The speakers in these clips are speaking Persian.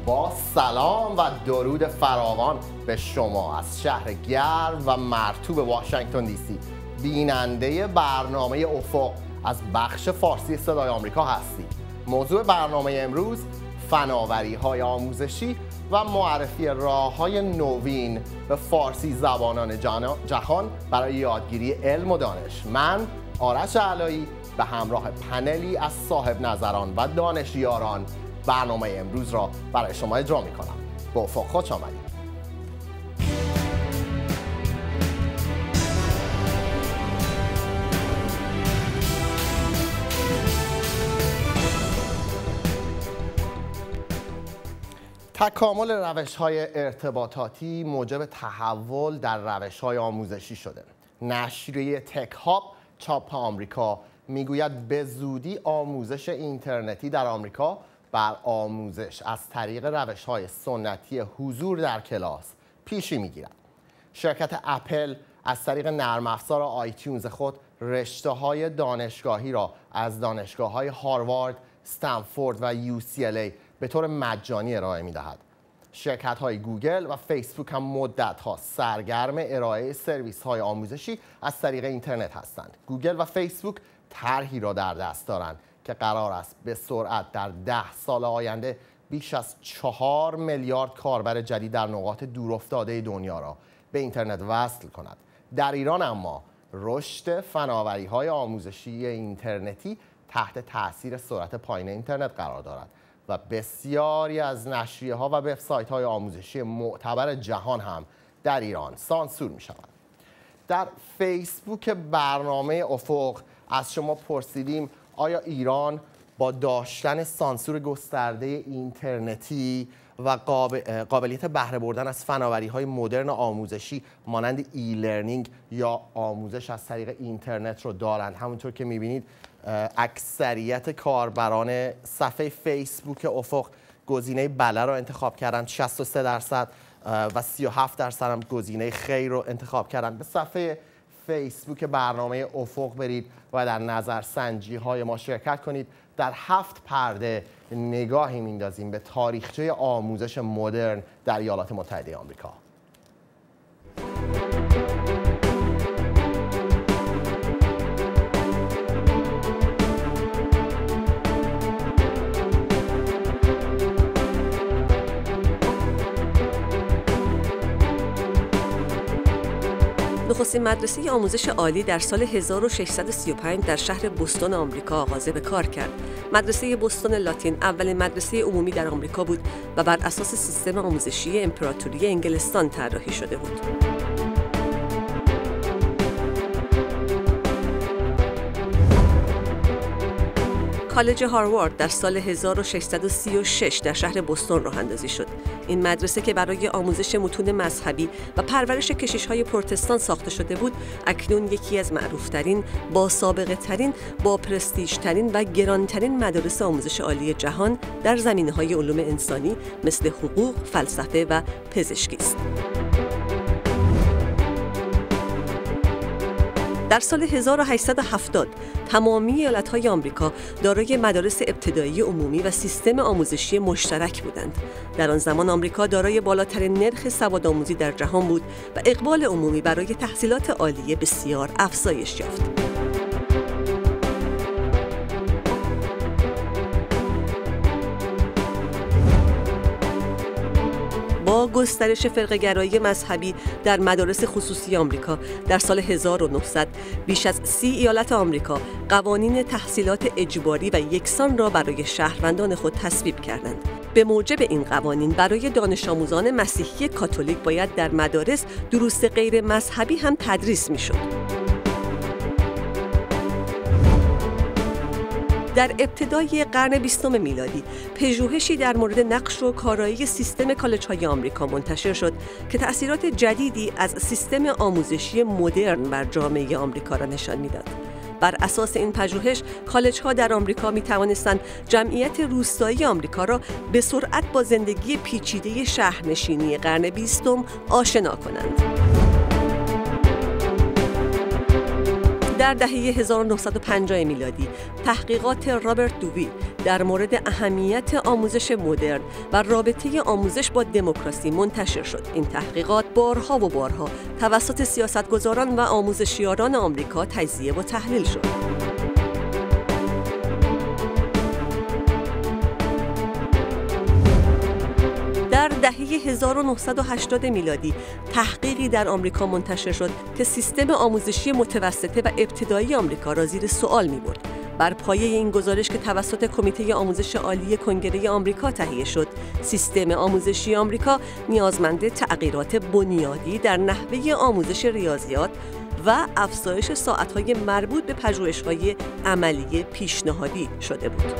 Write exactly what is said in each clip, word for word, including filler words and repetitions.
با سلام و درود فراوان به شما از شهر گرم و مرطوب واشنگتن دی سی، بیننده برنامه افق از بخش فارسی صدای آمریکا هستید. موضوع برنامه امروز فناوری‌های آموزشی و معرفی راه‌های نوین به فارسی زبانان جهان برای یادگیری علم و دانش. من آرش علایی به همراه پنلی از صاحب نظران و دانشیاران برنامه امروز را برای شما اجرا می‌کنم. به افق خوش آمدید. تکامل روش‌های ارتباطاتی موجب تحول در روش‌های آموزشی شده. نشریه تک هاب چاپ آمریکا میگوید به زودی آموزش اینترنتی در آمریکا بر آموزش از طریق روش‌های سنتی حضور در کلاس پیشی میگیرد. شرکت اپل از طریق نرم افزار آیتیونز خود رشته‌های دانشگاهی را از دانشگاه‌های هاروارد، استنفورد و یو سی ال ای به طور مجانی ارائه می‌دهد. شرکت‌های گوگل و فیسبوک هم مدت‌ها سرگرم ارائه سرویس‌های آموزشی از طریق اینترنت هستند. گوگل و فیسبوک طرحی را در دست دارند که قرار است به سرعت در ده سال آینده بیش از چهار میلیارد کاربر جدید در نقاط دورافتاده دنیا را به اینترنت وصل کند. در ایران اما رشد فناوری‌های آموزشی اینترنتی تحت تاثیر سرعت پایین اینترنت قرار دارد و بسیاری از نشریه‌ها و وبسایت‌های آموزشی معتبر جهان هم در ایران سانسور می‌شوند. در فیسبوک برنامه افق از شما پرسیدیم آیا ایران با داشتن سانسور گسترده اینترنتی و قابلیت بهره بردن از فناوری‌های مدرن آموزشی مانند ای لرنینگ یا آموزش از طریق اینترنت رو دارند؟ همونطور که می‌بینید اکثریت کاربران صفحه فیسبوک افق گزینه بله رو انتخاب کردند، شصت و سه درصد، و سی و هفت درصد هم گزینه خیر رو انتخاب کردند. به صفحه فیسبوک برنامه افق برید و در نظرسنجی های ما شرکت کنید. در هفت پرده نگاهی میندازیم به تاریخچه آموزش مدرن در ایالات متحده آمریکا. نخستین مدرسه آموزش عالی در سال هزار و ششصد و سی و پنج در شهر بوستون آمریکا آغاز به کار کرد. مدرسه بوستون لاتین اولین مدرسه عمومی در آمریکا بود و بر اساس سیستم آموزشی امپراتوری انگلستان طراحی شده بود. کالج هاروارد در سال هزار و ششصد و سی و شش در شهر بوستون راه اندازی شد. این مدرسه که برای آموزش متون مذهبی و پرورش کشیش‌های پروتستان ساخته شده بود، اکنون یکی از معروف‌ترین، با سابقه ترین، با پرستیژ ترین و گرانترین مدارس آموزش عالی جهان در زمینه‌های علوم انسانی مثل حقوق، فلسفه و پزشکی است. در سال هزار و هشتصد و هفتاد تمامی ایالت‌های آمریکا دارای مدارس ابتدایی عمومی و سیستم آموزشی مشترک بودند. در آن زمان آمریکا دارای بالاترین نرخ سوادآموزی در جهان بود و اقبال عمومی برای تحصیلات عالیه بسیار افزایش یافت. با گسترش فرقه‌گرایی مذهبی در مدارس خصوصی آمریکا در سال هزار و نهصد بیش از سی ایالت آمریکا قوانین تحصیلات اجباری و یکسان را برای شهروندان خود تصویب کردند. به موجب این قوانین برای دانش آموزان مسیحی کاتولیک باید در مدارس دروس غیر مذهبی هم تدریس می‌شد. در ابتدای قرن بیستم میلادی پژوهشی در مورد نقش و کارایی سیستم کالج‌های آمریکا منتشر شد که تأثیرات جدیدی از سیستم آموزشی مدرن بر جامعه آمریکا را نشان می‌داد. بر اساس این پژوهش، کالج‌ها در آمریکا می‌توانستند جمعیت روستایی آمریکا را به سرعت با زندگی پیچیده شهرنشینی قرن بیستم آشنا کنند. در دهه هزار و نهصد و پنجاه میلادی تحقیقات رابرت دووی در مورد اهمیت آموزش مدرن و رابطه آموزش با دموکراسی منتشر شد. این تحقیقات بارها و بارها توسط سیاستگزاران و آموزشیاران آمریکا تجزیه و تحلیل شد. در دهه هزار و نهصد و هشتاد میلادی تحقیقی در آمریکا منتشر شد که سیستم آموزشی متوسطه و ابتدایی آمریکا را زیر سوال می‌برد. بر پایه این گزارش که توسط کمیته آموزش عالی کنگره آمریکا تهیه شد، سیستم آموزشی آمریکا نیازمند تغییرات بنیادی در نحوه آموزش ریاضیات و افزایش ساعت‌های مربوط به پژوهش‌های عملی پیشنهادی شده بود.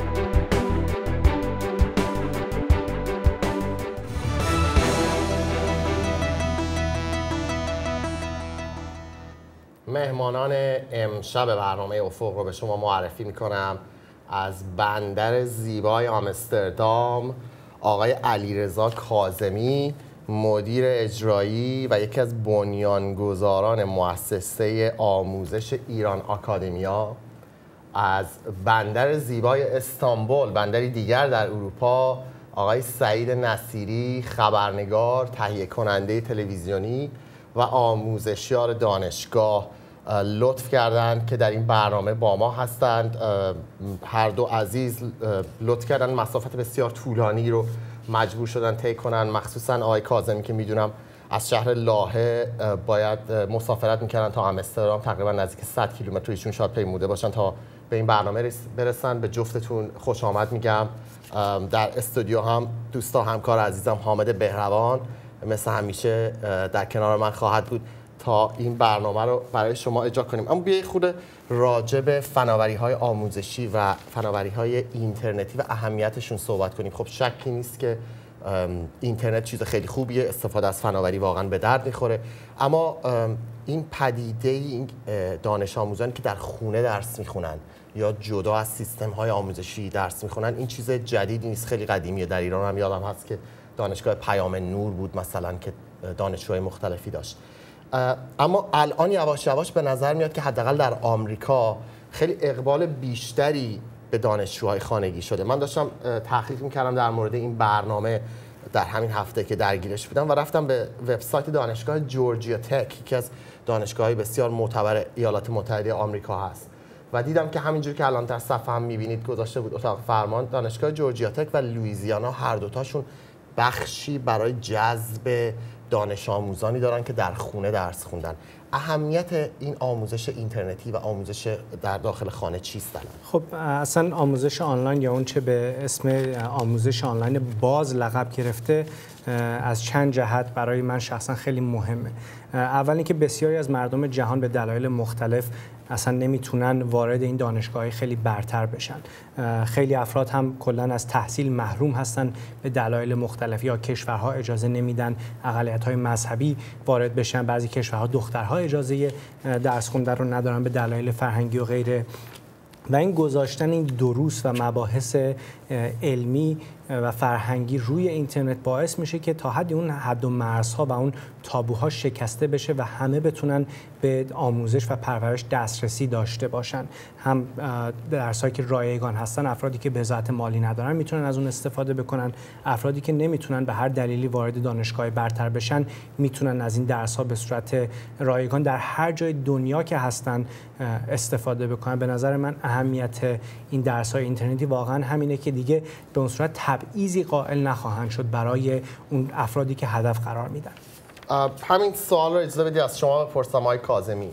مهمانان امشب برنامه افق رو به شما معرفی میکنم. از بندر زیبای آمستردام آقای علیرضا کاظمی، مدیر اجرایی و یکی از بنیانگذاران مؤسسه آموزش ایران آکادمیا. از بندر زیبای استانبول، بندری دیگر در اروپا، آقای سعید نصیری، خبرنگار، تهیه کننده تلویزیونی و آموزشیار دانشگاه لطف کردند که در این برنامه با ما هستند. هر دو عزیز لطف کردن مسافت بسیار طولانی رو مجبور شدن طی کنن، مخصوصا آقای کاظمی که میدونم از شهر لاهه باید مسافرت میکردن تا آمستردام، تقریبا نزدیک صد کیلومتر ایشون شاید پیموده باشن تا به این برنامه برسن. به جفتتون خوش آمد میگم. در استودیو هم دوستا همکار عزیزم حامد بهروان مثل همیشه در کنار من خواهد بود تا این برنامه رو برای شما اجرا کنیم. اما بیایید خود راجع به فناوری‌های آموزشی و فناوری‌های اینترنتی و اهمیتشون صحبت کنیم. خب شکی نیست که اینترنت چیز خیلی خوبیه، استفاده از فناوری واقعا به درد میخوره، اما این پدیده این دانش آموزانی که در خونه درس میخونن یا جدا از سیستم‌های آموزشی درس میخونن، این چیز جدیدی نیست، خیلی قدیمیه. در ایران هم یادم هست که دانشگاه پیام نور بود مثلا که دانشجوهای مختلفی داشت. اما الان یواش یواش به نظر میاد که حداقل در آمریکا خیلی اقبال بیشتری به دانشجوهای خانگی شده. من داشتم تحقیق میکردم در مورد این برنامه در همین هفته که درگیرش بودم و رفتم به وبسایت دانشگاه جورجیا تک، یکی از دانشگاه‌های بسیار معتبر ایالات متحده آمریکا هست، و دیدم که همینجور که الان در صفحه هم میبینید گذاشته بود اتاق فرمان، دانشگاه جورجیا تک و لوئیزیانا هر دوتاشون بخشی برای جذب دانش آموزانی دارن که در خونه درس خوندن. اهمیت این آموزش اینترنتی و آموزش در داخل خانه چیست الان؟ خب اصلا آموزش آنلاین یا اون چه به اسم آموزش آنلاین باز لقب گرفته از چند جهت برای من شخصا خیلی مهمه. اول اینکه بسیاری از مردم جهان به دلایل مختلف اصلا نمیتونن وارد این دانشگاه‌های خیلی برتر بشن. خیلی افراد هم کلاً از تحصیل محروم هستن به دلایل مختلف، یا کشورها اجازه نمیدن اقلیت‌های مذهبی وارد بشن، بعضی کشورها دخترها اجازه درس خوندن رو ندارن به دلایل فرهنگی و غیره. و این گذاشتن این دروس و مباحث علمی و فرهنگی روی اینترنت باعث میشه که تا حدی اون حد و مرزها و اون تابوها شکسته بشه و همه بتونن به آموزش و پرورش دسترسی داشته باشن. هم درسایی که رایگان هستن، افرادی که بضاعت مالی ندارن میتونن از اون استفاده بکنن، افرادی که نمیتونن به هر دلیلی وارد دانشگاه برتر بشن میتونن از این درس‌ها به صورت رایگان در هر جای دنیا که هستن استفاده بکنن. به نظر من اهمیت این درس‌های اینترنتی واقعا همینه که دیگه به اون صورت تبعیضی قائل نخواهند شد برای اون افرادی که هدف قرار میدن. همین سوال رو اجازه بدید از شما بپرسم آقای کاظمی.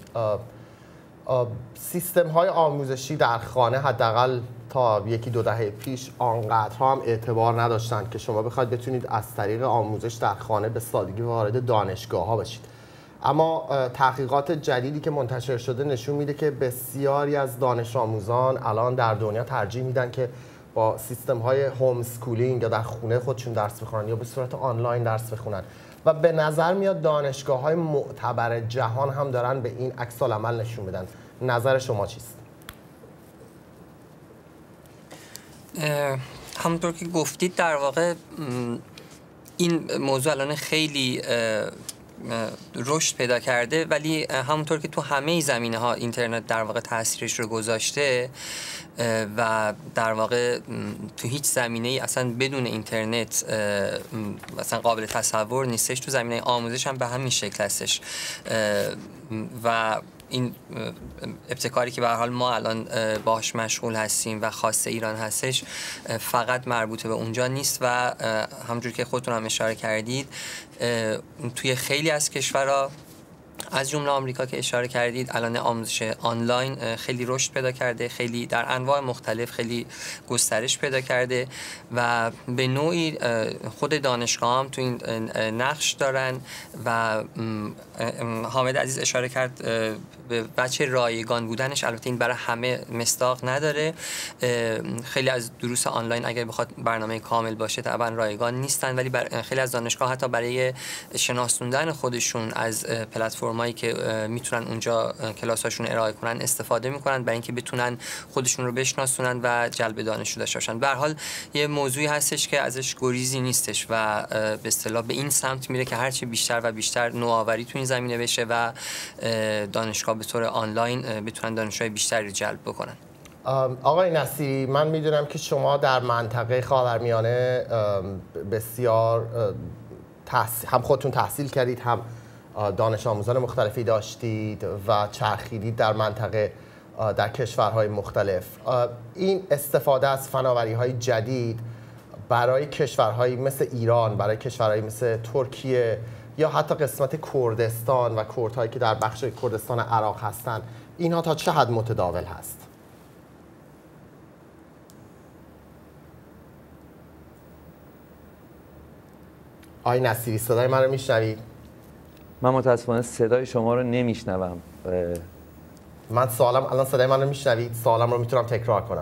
سیستم های آموزشی در خانه حداقل تا یکی دو دهه پیش آنقدرها هم اعتبار نداشتند که شما بخواید بتونید از طریق آموزش در خانه به سادگی وارد دانشگاه ها بشید. اما تحقیقات جدیدی که منتشر شده نشون میده که بسیاری از دانش آموزان الان در دنیا ترجیح میدن که با سیستم های هوم اسکولینگ یا در خونه خودشون درس بخونن یا به صورت آنلاین درس بخونن، و به نظر میاد دانشگاه های معتبر جهان هم دارن به این عکس العمل نشون بدن. نظر شما چیست؟ همونطور که گفتید در واقع این موضوع الان خیلی رشد پیدا کرده، ولی همونطور که تو همه زمینه ها اینترنت در واقع تاثیرش رو گذاشته و در واقع تو هیچ زمینه ای اصلا بدون اینترنت مثلا قابل تصور نیستش، تو زمینه آموزش هم به همین شکل هستش و این ابتکاری که به هر حال ما الان باهاش مشغول هستیم و خاص ایران هستش فقط مربوط به اونجا نیست و همونجور که خودتون هم اشاره کردید توی خیلی از کشورها از جمله آمریکا که اشاره کردید الان آموزش آنلاین خیلی رشد پیدا کرده، خیلی در انواع مختلف خیلی گسترش پیدا کرده و به نوعی خود دانشگاه هم تو این نقش دارن و حامد عزیز اشاره کرد به بچه رایگان بودنش. البته این برای همه مصداق نداره، خیلی از دروس آنلاین اگر بخواد برنامه کامل باشه طبعا رایگان نیستن، ولی بر خیلی از دانشگاه حتی برای شناسوندن خودشون از پلتفرمایی که میتونن اونجا کلاساشون ارائه کنن استفاده میکنن برای اینکه بتونن خودشون رو بشناسونن و جلب دانشجو داشته باشن. به هر حال یه موضوعی هستش که ازش گریزی نیستش و به اصطلاح به این سمت میره که هرچی بیشتر و بیشتر نوآوری تو این زمینه بشه و دانشگاه به طور آنلاین بتونن دانشجوی بیشتری جلب بکنن. آقای نصیری، من میدونم که شما در منطقه خاورمیانه بسیار تحصیل، هم خودتون تحصیل کردید، هم دانش آموزان مختلفی داشتید و چرخیدید در منطقه در کشورهای مختلف. این استفاده از فناوری‌های جدید برای کشورهایی مثل ایران، برای کشورهایی مثل ترکیه یا حتی قسمت کردستان و کردهایی که در بخش کردستان عراق هستند، اینها تا چه حد متداول هست؟ آقای نصیری، صدای من رو میشنوید؟ من متاسفانه صدای شما رو نمیشنوم. من سوالم الان صدای من رو میشنوید؟ سوالم رو میتونم تکرار کنم.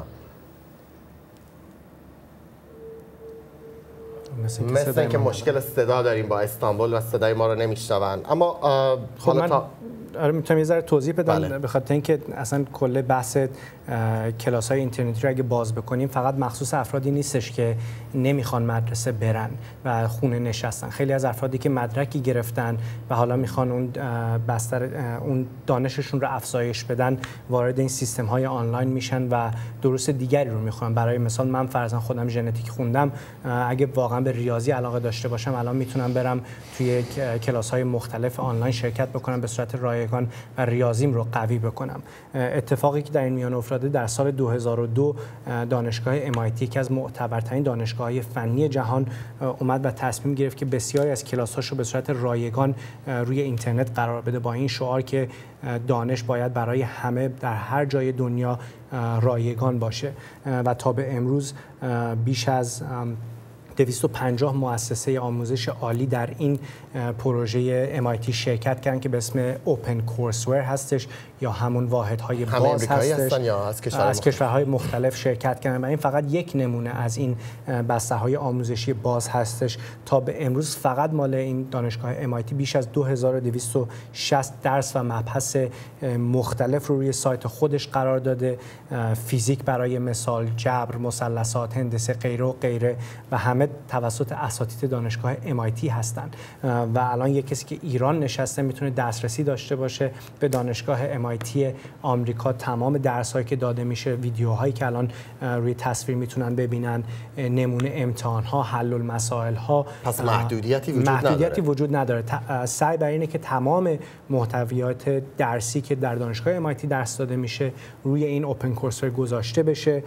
مثل اینکه مشکل صدا داریم با استانبول و صدای ما رو نمیشنون. اما خب من تا... آره میتونم یه ذره توضیح بدم. بله. به خاطر اینکه اصلا کل بحث کلاس‌های اینترنتی رو اگه باز بکنیم فقط مخصوص افرادی نیستش که نمیخوان مدرسه برن و خونه نشستن. خیلی از افرادی که مدرکی گرفتن و حالا میخوان اون بستر اون دانششون رو افزایش بدن وارد این سیستم‌های آنلاین میشن و دروس دیگری رو میخوان. برای مثال من فرضاً خودم ژنتیک خوندم، اگه واقعا به ریاضی علاقه داشته باشم الان میتونم برم توی کلاس‌های مختلف آنلاین شرکت بکنم به صورت رایگان و ریاضیم رو قوی بکنم. اتفاقی که در این میان افتاده، در سال دو هزار و دو دانشگاه ام آی تی که از معتبرترین دانشگاه‌های فنی جهان اومد و تصمیم گرفت که بسیاری از کلاس‌هاش رو به صورت رایگان روی اینترنت قرار بده با این شعار که دانش باید برای همه در هر جای دنیا رایگان باشه و تا به امروز بیش از دویست و پنجاه مؤسسه آموزش عالی در این پروژه ام آی تی شرکت کردن که به اسم اوپن کورسور هستش یا همون واحدهای باز هستش. یا از کشورهای از کشورهای مختلف شرکت کردن و این فقط یک نمونه از این بسته‌های آموزشی باز هستش. تا به امروز فقط مال این دانشگاه ام آی تی بیش از دو هزار و دویست و شصت درس و مبحث مختلف رو روی سایت خودش قرار داده. فیزیک برای مثال، جبر، مثلثات، هندسه، غیره و غیره و همه توسط اساتید دانشگاه ام آی تی هستند و الان یک کسی که ایران نشسته میتونه دسترسی داشته باشه به دانشگاه ام آی تی آمریکا. تمام درسایی که داده میشه، ویدیوهایی که الان روی تصویر میتونن ببینن، نمونه امتحان ها، حل المسائل ها. پس محدودیتی وجود محدودیتی نداره. وجود نداره. سعی بر اینه که تمام محتویات درسی که در دانشگاه ام آی تی درس داده میشه روی این اوپن کورسور گذاشته بشه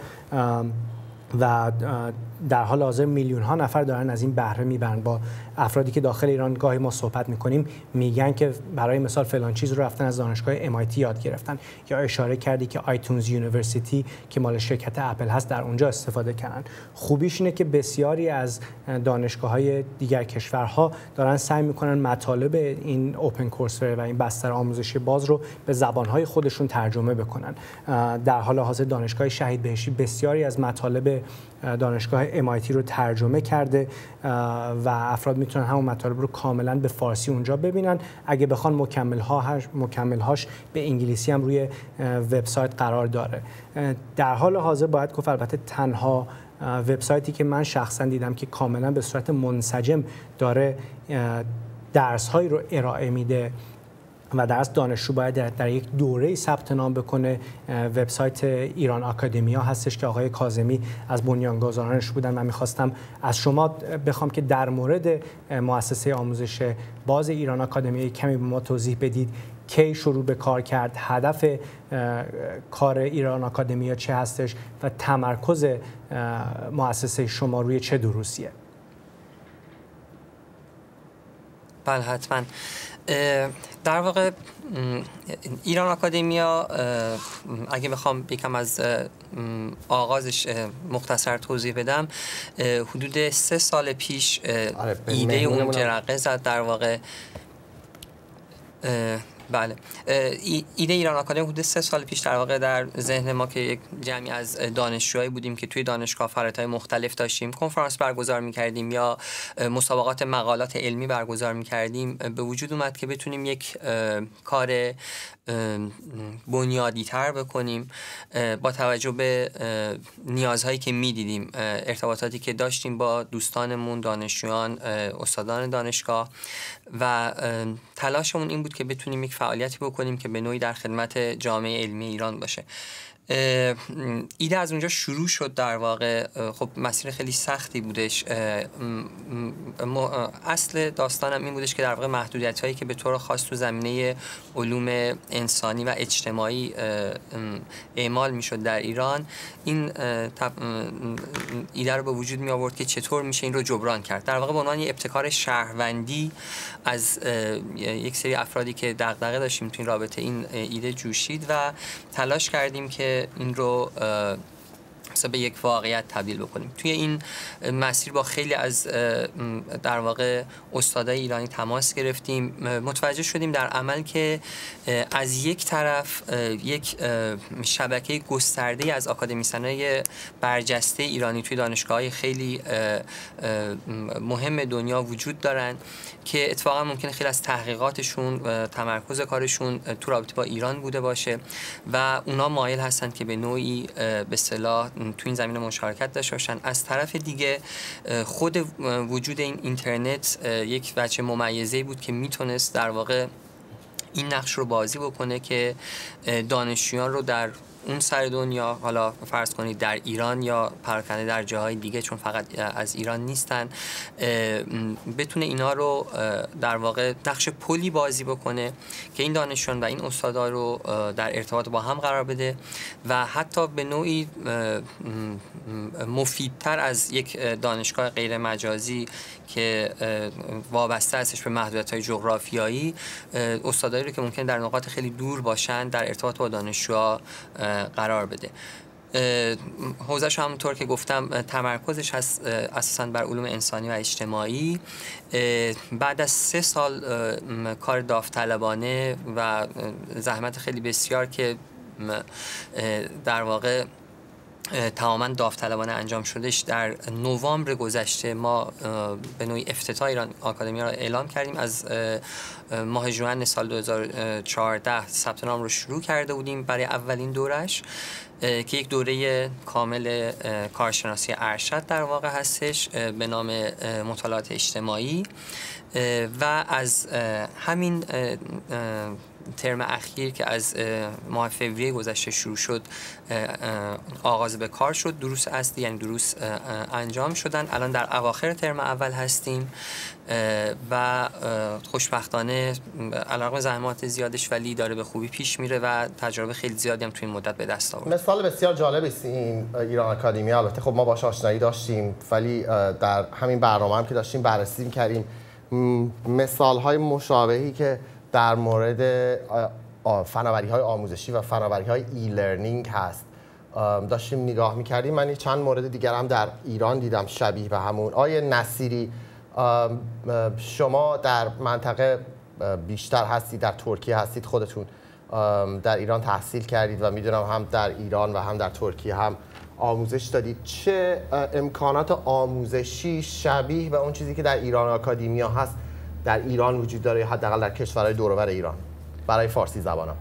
و در حال حاضر میلیون ها نفر دارن از این بهره میبرن. با افرادی که داخل ایران گاهی ما صحبت میکنیم میگن که برای مثال فلان چیز رو رفتن از دانشگاه ام آی تی یاد گرفتن، یا اشاره کردی که آیتونز یونیورسیتی که مال شرکت اپل هست در اونجا استفاده کردن. خوبیش اینه که بسیاری از دانشگاه‌های دیگر کشورها دارن سعی میکنن مطالب این اوپن کورسور و این بستر آموزشی باز رو به زبان‌های خودشون ترجمه بکنن. در حال حاضر دانشگاه شهید بهشتی بسیاری از مطالب دانشگاه ام آی تی رو ترجمه کرده و افراد میتونن همون مطالب رو کاملا به فارسی اونجا ببینن. اگه بخوان مکمل‌هاش مکمل‌هاش به انگلیسی هم روی وبسایت قرار داره. در حال حاضر باید گفت البته تنها وبسایتی که من شخصا دیدم که کاملا به صورت منسجم داره درس‌هایی رو ارائه میده و درس دانشجو باید در, در یک دوره ثبت نام بکنه. وبسایت ایران آکادمیا هستش که آقای کاظمی از بنیانگذارانش بودن. من میخواستم از شما بخوام که در مورد مؤسسه آموزش باز ایران آکادمیا کمی به ما توضیح بدید. کی شروع به کار کرد؟ هدف کار ایران آکادمیا چه هستش و تمرکز مؤسسه شما روی چه دروسیه؟ بله حتما. در واقع ایران آکادمیا اگه بخوام یکم از آغازش مختصر توضیح بدم، حدود سه سال پیش ایده اون جرقه زد در واقع. بله، ایده ایران آکادمی حدود سه سال پیش در واقع در ذهن ما که یک جمعی از دانشجوهایی بودیم که توی دانشگاه فعالیت‌های مختلف داشتیم، کنفرانس برگزار می‌کردیم یا مسابقات مقالات علمی برگزار می‌کردیم، به وجود اومد که بتونیم یک کار بنیادی تر بکنیم با توجه به نیازهایی که میدیدیم، ارتباطاتی که داشتیم با دوستانمون، دانشجویان، استادان دانشگاه، و تلاشمون این بود که بتونیم یک فعالیتی بکنیم که به نوعی در خدمت جامعه علمی ایران باشه. ایده از اونجا شروع شد در واقع. خب مسیر خیلی سختی بودش. اصل داستانم این بودش که در واقع محدودیت هایی که به طور خاص تو زمینه علوم انسانی و اجتماعی اعمال میشد در ایران، این ایده رو به وجود می آورد که چطور میشه این رو جبران کرد. در واقع به عنوان ابتکار شهروندی از یک سری افرادی که دغدغه داشتیم تو این رابطه این ایده جوشید و تلاش کردیم که این رو به یک واقعیت تبدیل بکنیم. توی این مسیر با خیلی از در واقع استادای ایرانی تماس گرفتیم. متوجه شدیم در عمل که از یک طرف یک شبکه گسترده از آکادمیسنای برجسته ایرانی توی دانشگاه‌های خیلی مهم دنیا وجود دارن که اتفاقا ممکنه خیلی از تحقیقاتشون و تمرکز کارشون تو رابطه با ایران بوده باشه و اونا مایل هستن که به نوعی به اصطلاح تو این زمینه مشارکت داشته باشن. از طرف دیگه خود وجود این اینترنت یک وجه ممیزه‌ای بود که میتونست در واقع این نقش رو بازی بکنه که دانشجویان رو در اون سر دنیا، حالا فرض کنید در ایران یا پراکنده در جاهای دیگه، چون فقط از ایران نیستن، بتونه اینا رو در واقع نقش پلی بازی بکنه که این دانشجویان و این استادا رو در ارتباط با هم قرار بده و حتی به نوعی مفیدتر از یک دانشگاه غیر مجازی که وابسته هستش به محدودیت‌های جغرافیایی، استادایی رو که ممکن در نقاط خیلی دور باشن در ارتباط با دانشجوها قرار بده. حوزه‌ش همونطور که گفتم تمرکزش هست اساساً بر علوم انسانی و اجتماعی. بعد از سه سال کار داوطلبانه و زحمت خیلی بسیار که در واقع تماما داوطلبانه انجام شدش، در نوامبر گذشته ما به نوعی افتتاح ایران آکادمیا را اعلام کردیم. از ماه ژوئن سال دو هزار و چهارده ثبت نام رو شروع کرده بودیم برای اولین دورش که یک دوره کامل کارشناسی ارشد در واقع هستش به نام مطالعات اجتماعی و از همین ترم اخیر که از ماه فوریه گذشته شروع شد آغاز به کار شد. دروس اصلی یعنی دروس انجام شدن. الان در اواخر ترم اول هستیم و خوشبختانه علاوه زحمات زیادش ولی داره به خوبی پیش میره و تجربه خیلی زیادی هم تو این مدت به دست آورد. مثال بسیار جالب است این ایران آکادمیا. البته خب ما باهاش آشنایی داشتیم ولی در همین برنامه هم که داشتیم بررسی می‌کردیم مثال‌های مشابهی که در مورد فناوری‌های آموزشی و فناوری‌های ای لرنینگ هست داشتیم نگاه می‌کردیم. من چند مورد دیگر هم در ایران دیدم شبیه به همون. آیه نصیری، شما در منطقه بیشتر هستید، در ترکیه هستید، خودتون در ایران تحصیل کردید و میدونم هم در ایران و هم در ترکیه هم آموزش دادید. چه امکانات آموزشی شبیه به اون چیزی که در ایران آکادمیا هست در ایران وجود داره، حداقل در کشورهای دور و بر ایران برای فارسی زبانان؟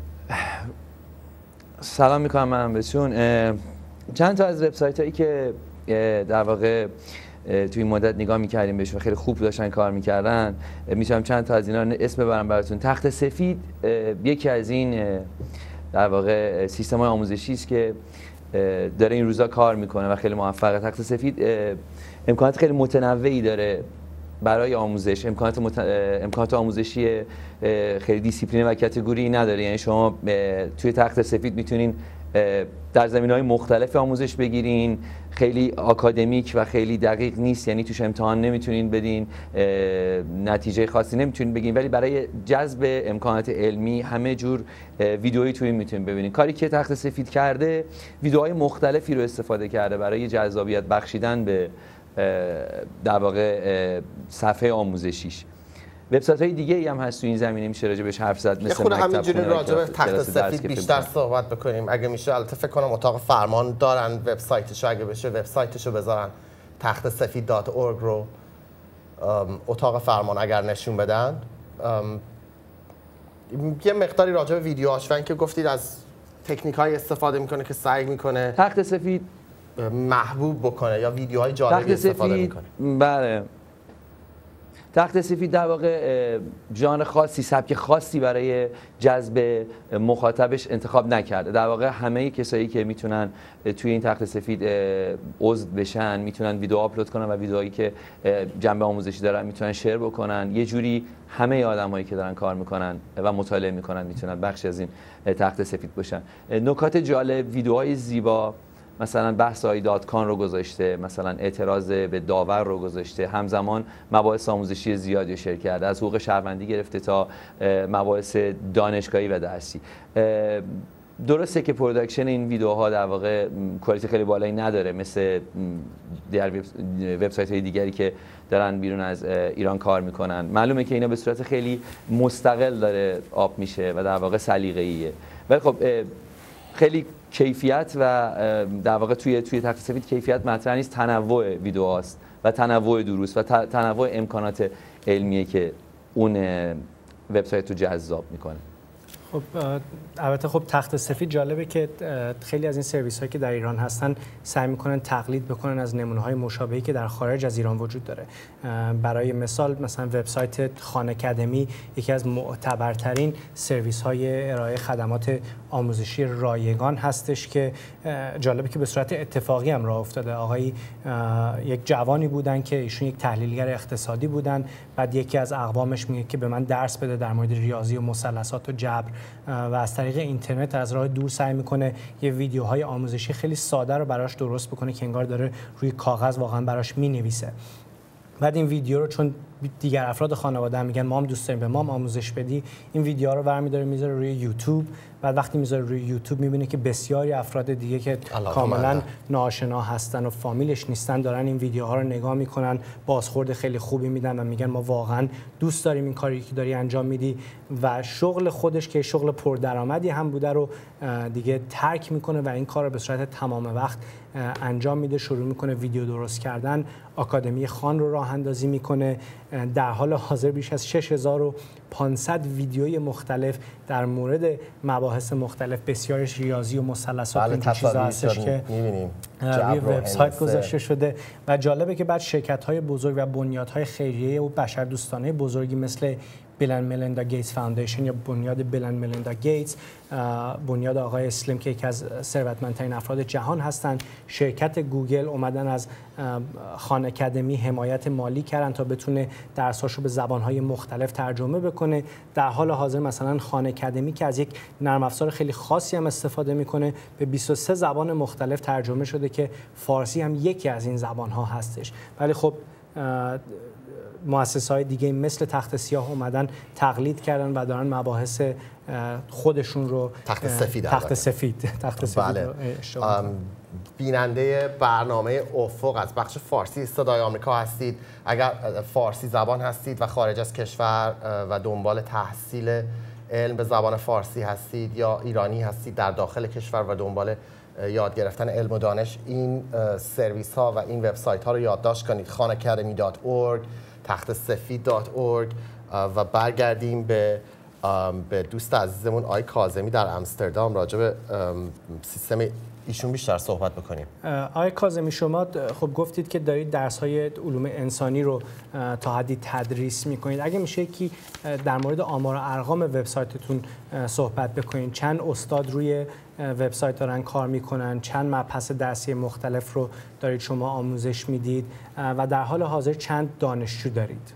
سلام میکنم من بهتون. چند تا از وبسایت هایی که در واقع توی این مدت نگاه می‌کردیم بهش و خیلی خوب داشتن کار می‌کردن. میتونم چند تا از اینا اسم ببرم براتون. تخت سفید یکی از این در واقع سیستم‌های آموزشی است که داره این روزا کار میکنه و خیلی موفقه. تخت سفید امکانات خیلی متنوعی داره برای آموزش، امکانات مت... امکانات آموزشی خیلی دیسیپلین و کاتگوری نداره. یعنی شما توی تخت سفید میتونین در زمینه‌های مختلف آموزش بگیرین، خیلی آکادمیک و خیلی دقیق نیست، یعنی توش امتحان نمیتونین بدین، نتیجه خاصی نمیتونین بگین، ولی برای جذب امکانات علمی همه جور ویدئویی توی میتونین ببینین. کاری که تخت سفید کرده ویدئوهای مختلفی رو استفاده کرده برای جذابیت بخشیدن به در واقع صفحه آموزشیش. وبسایت‌های دیگه ای هم هست تو این زمینه میشه راجع بهش حرف زد، مثل خود مکتب همینجوری خونه راجع به تخت سفید بیشتر صحبت بکنیم اگه میشه. البته فکر کنم اتاق فرمان دارن وبسایتشو، اگه بشه وبسایتشو بذارن تخت سفید دات اورگ رو اتاق فرمان اگر نشون بدن. یه مقداری راجع به ویدیوهاش و اینکه گفتید از تکنیک‌های استفاده میکنه که سعی میکنه تخت سفید محبوب بکنه یا ویدیوهای جالبی استفاده میکنه. بله، تخت سفید در واقع ژانر خاصی، سبک خاصی برای جذب مخاطبش انتخاب نکرده. در واقع همه کسایی که میتونن توی این تخت سفید عضو بشن میتونن ویدیو آپلود کنن و ویدیوهایی که جنبه آموزشی دارن میتونن شیر بکنن. یه جوری همه آدمایی که دارن کار میکنن و مطالعه میکنن میتونن بخشی از این تخت سفید باشن. نکات جالب، ویدیوهای زیبا، مثلا بحث آیداد کان رو گذاشته، مثلا اعتراض به داور رو گذاشته، همزمان مباحث آموزشی زیادی شرکت کرده، از حقوق شهروندی گرفته تا مباحث دانشگاهی و درسی. درسته که پروداکشن این ویدیوها در واقع کوالیتی خیلی بالایی نداره مثل در وبسایت‌های دیگری که دارن بیرون از ایران کار میکنن. معلومه که اینا به صورت خیلی مستقل داره آپ میشه و در واقع سلیقه‌ایه، ولی خب خیلی کیفیت و در واقع توی توی تخت سفید کیفیت مطرح نیست، تنوع ویدیوهاست و تنوع دروس و تنوع امکانات علمیه که اون وبسایت رو جذاب میکنه. خب البته خب تخت سفید جالبه که خیلی از این سرویس هایی که در ایران هستن سعی میکنن تقلید بکنن از نمونه های مشابهی که در خارج از ایران وجود داره. برای مثال مثلا وبسایت خان اکادمی یکی از معتبرترین سرویس های ارائه خدمات آموزشی رایگان هستش که جالبه که به صورت اتفاقی هم راه افتاده. آقای یک جوانی بودن که ایشون یک تحلیلگر اقتصادی بودن، بعد یکی از اقوامش میگه که به من درس بده در مورد ریاضی و مثلثات و جبر، و از طریق اینترنت از راه دور سعی میکنه یه ویدیوهای آموزشی خیلی ساده رو براش درست بکنه که انگار داره روی کاغذ واقعا براش مینویسه. بعد این ویدیو رو چون دیگر افراد خانواده هم میگن ما هم دوست داریم به ما هم آموزش بدی، این ویدیو رو برمی‌داره میذاره روی یوتیوب. بعد وقتی میذاره روی یوتیوب میبینه که بسیاری افراد دیگه که کاملا ناآشنا هستن و فامیلش نیستن دارن این ویدیوها رو نگاه میکنن، بازخورد خیلی خوبی میدن و میگن ما واقعا دوست داریم این کاری که داری انجام میدی، و شغل خودش که شغل پردرآمدی هم بوده رو دیگه ترک میکنه و این کار رو به صورت تمام وقت انجام میده. شروع میکنه ویدیو درست کردن، آکادمی خان رو راه اندازی میکنه. در حال حاضر بیش از شش هزار و پانصد ویدیوی مختلف در مورد مباحث مختلف، بسیارش ریاضی و مثلثات این چیزا هستش که روی وبسایت گذاشته شده. و جالبه که بعد شرکت‌های بزرگ و بنیادهای خیریه و بشردوستانه بزرگی مثل بیل اند ملیندا گیتس فاندیشن یا بنیاد بیل اند ملیندا گیتس، بنیاد آقای اسلیم که یکی از ثروتمندترین افراد جهان هستند، شرکت گوگل اومدن از خان اکادمی حمایت مالی کردن تا بتونه درساشو به زبانهای مختلف ترجمه بکنه. در حال حاضر مثلا خان اکادمی که از یک نرم افزار خیلی خاصی هم استفاده میکنه به بیست و سه زبان مختلف ترجمه شده که فارسی هم یکی از این زبانها هستش. ولی خب مؤسسه‌های دیگه مثل تخت سیاه اومدن تقلید کردن و دارن مباحث خودشون رو تخت سفید تخت سفید تخت سفید بله. بیننده برنامه افق از بخش فارسی صدای آمریکا هستید. اگر فارسی زبان هستید و خارج از کشور و دنبال تحصیل علم به زبان فارسی هستید یا ایرانی هستید در داخل کشور و دنبال یاد گرفتن علم و دانش، این سرویس ها و این وبسایت ها رو یادداشت کنید: خان اکادمی دات اورگ، تخت سفید دات اورگ. و برگردیم به به دوست عزیزمون آقای کاظمی در امستردام راجع به سیستم ایشون بیشتر صحبت بکنیم. آقای کاظمی، شما خب گفتید که دارید درس‌های علوم انسانی رو تا حدی تدریس می‌کنید. اگه میشه که در مورد آمار و ارقام وبسایتتون صحبت بکنید، چند استاد روی وبسایت دارن کار میکنن، چند مبحث درسی مختلف رو دارید شما آموزش میدید و در حال حاضر چند دانشجو دارید؟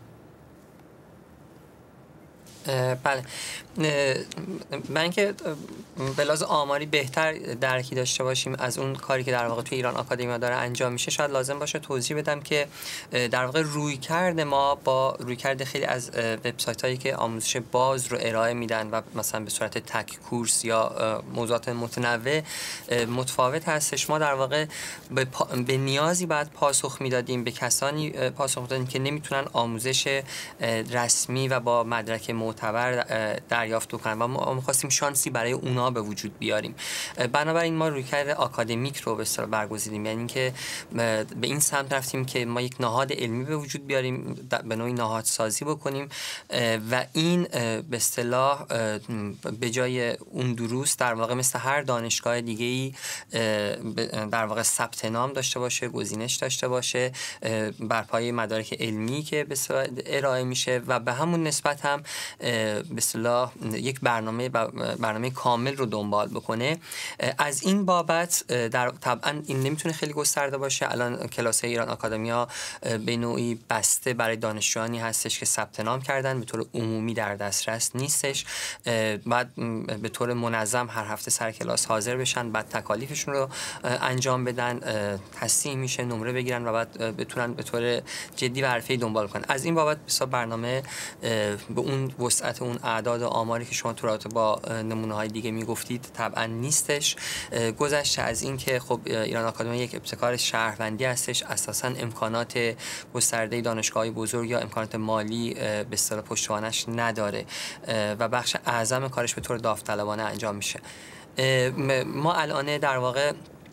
بله، من اینکه به لحاظ آماری بهتر درکی داشته باشیم از اون کاری که در واقع توی ایران آکادمیا داره انجام میشه، شاید لازم باشه توضیح بدم که در واقع رویکرد ما با رویکرد خیلی از وبسایت هایی که آموزش باز رو ارائه میدن و مثلا به صورت تک کورس یا موضوعات متنوع متفاوت هستش. ما در واقع به, پا... به نیازی باید پاسخ میدادیم، به کسانی پاسخ میدادیم که نمیتونن آموزش رسمی و با مدرک معتبر دریافت کنن و ما می‌خواستیم شانسی برای اونا به وجود بیاریم. بنابراین ما رویکرد آکادمیک رو به اصطلاح برگزیدیم، یعنی اینکه به این سمت رفتیم که ما یک نهاد علمی به وجود بیاریم، به نوعی نهاد سازی بکنیم و این به اصطلاح به جای اون دروس در واقع مثل هر دانشگاه دیگه‌ای در واقع ثبت نام داشته باشه، گزینش داشته باشه بر پایه مدارک علمی که به اصطلاح ارائه میشه و به همون نسبت هم به اصطلاح یک برنامه برنامه کامل رو دنبال بکنه. از این بابت در طبعا این نمیتونه خیلی گسترده باشه. الان کلاس ایران آکادمیا به نوعی بسته برای دانشجویانی هستش که ثبت نام کردن، به طور عمومی در دسترس نیستش. بعد به طور منظم هر هفته سر کلاس حاضر بشن، بعد تکالیفشون رو انجام بدن، تصحیح میشه، نمره بگیرن و بعد بتونن به طور جدی و حرفه‌ای دنبال کنن. از این بابت حساب برنامه به اون وسعت اون اعداد و آماری که شما تو رابطه با نمونه‌های دیگه میگفتید طبعا نیستش. گذشته از این که خب ایران آکادمی یک ابتکار شهروندی هستش، اساساً امکانات گسترده دانشگاه‌های بزرگ یا امکانات مالی به اصطلاح پشتوانش نداره و بخش اعظم کارش به طور داوطلبانه انجام میشه. ما الان در واقع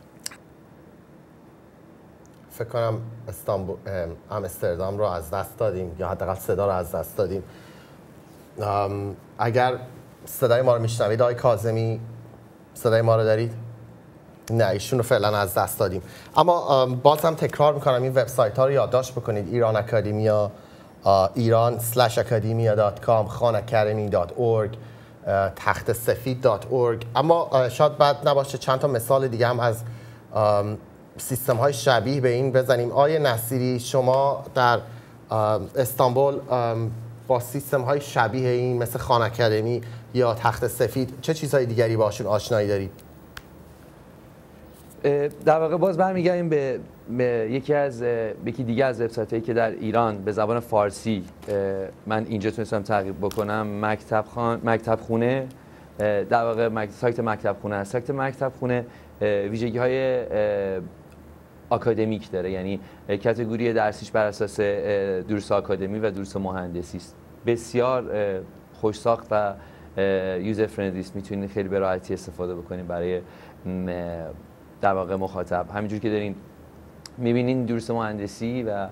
فکر کنم استانبول آمستردام رو از دست دادیم یا حداقل صدا رو از دست دادیم. اگر صدای ما رو میشنوید آقای کاظمی، صدای ما رو دارید؟ نه، ایشون رو فعلا از دست دادیم. اما باز هم تکرار میکنم این وبسایت ها رو یادداشت بکنید: ایران اکادمیا، ایران اسلش اکادمیا دات کام، خان اکادمی دات اورگ، تخت سفید دات اورگ. اما شاید بد نباشه چند تا مثال دیگه هم از سیستم های شبیه به این بزنیم. آقای نصیری، شما در استانبول با سیستم های شبیه این مثل خان اکادمی یا تخت سفید چه چیزهای دیگری باشون آشنایی دارید؟ در واقع باز برمیگردیم به, به یکی از یکی دیگه از وبسایت هایی که در ایران به زبان فارسی من اینجا تونستم تعقیب بکنم، مکتب خان مکتب خونه. در واقع مک... سایت مکتب خونه است. سایت مکتب خونه ویژگی های آکادمیک داره، یعنی کاتگوری درسیش بر اساس دروس آکادمی و دروس مهندسی است. بسیار خوش ساخت و یوزر فرندلی است، میتونید خیلی به راحتی استفاده بکنید برای در واقع مخاطب. همینجور که دارین میبینین دروس مهندسی و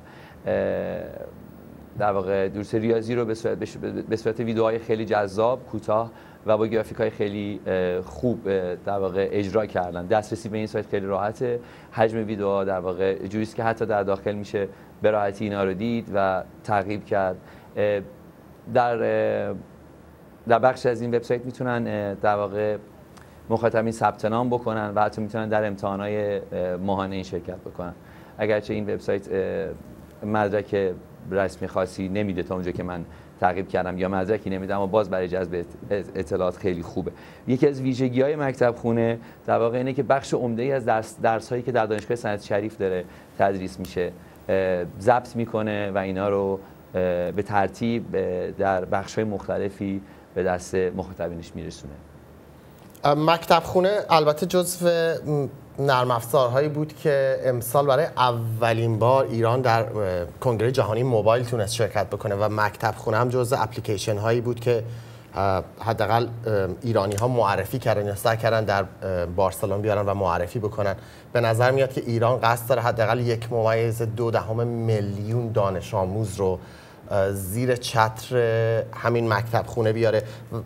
در واقع دروس ریاضی رو به صورت به صورت ویدیوهای خیلی جذاب، کوتاه و با گرافیک‌های خیلی خوب در واقع اجرا کردن. دسترسی به این سایت خیلی راحته. حجم ویدیوها در واقع جوری است که حتی در داخل میشه به راحتی اینا رو دید و تعقیب کرد. در در بخش از این وبسایت میتونن در واقع مخاطبین ثبت نام بکنن و حتی میتونن در امتحانات ماهانه این شرکت بکنن. اگرچه این وبسایت مدرک رسمی خاصی نمیده تا اونجا که من تعقیب کردم یا مدرکی نمیده، اما باز برای جذب اطلاعات خیلی خوبه. یکی از ویژگی‌های مکتب خونه در واقع اینه که بخش عمده‌ای از درس درس‌هایی که در دانشگاه صنعت شریف داره تدریس میشه ضبط میکنه و اینا رو به ترتیب در بخش‌های مختلفی به دست مخاطبینش میرسونه. مکتب خونه البته جزو نرم افزارهایی بود که امسال برای اولین بار ایران در کنگره جهانی موبایل تونست شرکت بکنه و مکتب خونه هم جزو اپلیکیشن هایی بود که حداقل ایرانی ها معرفی کردن یا سعی کردن در بارسلون بیارن و معرفی بکنن. به نظر میاد که ایران قصد داره حداقل یک ممیز دو دهم میلیون دانش آموز رو زیر چتر همین مکتب خونه بیاره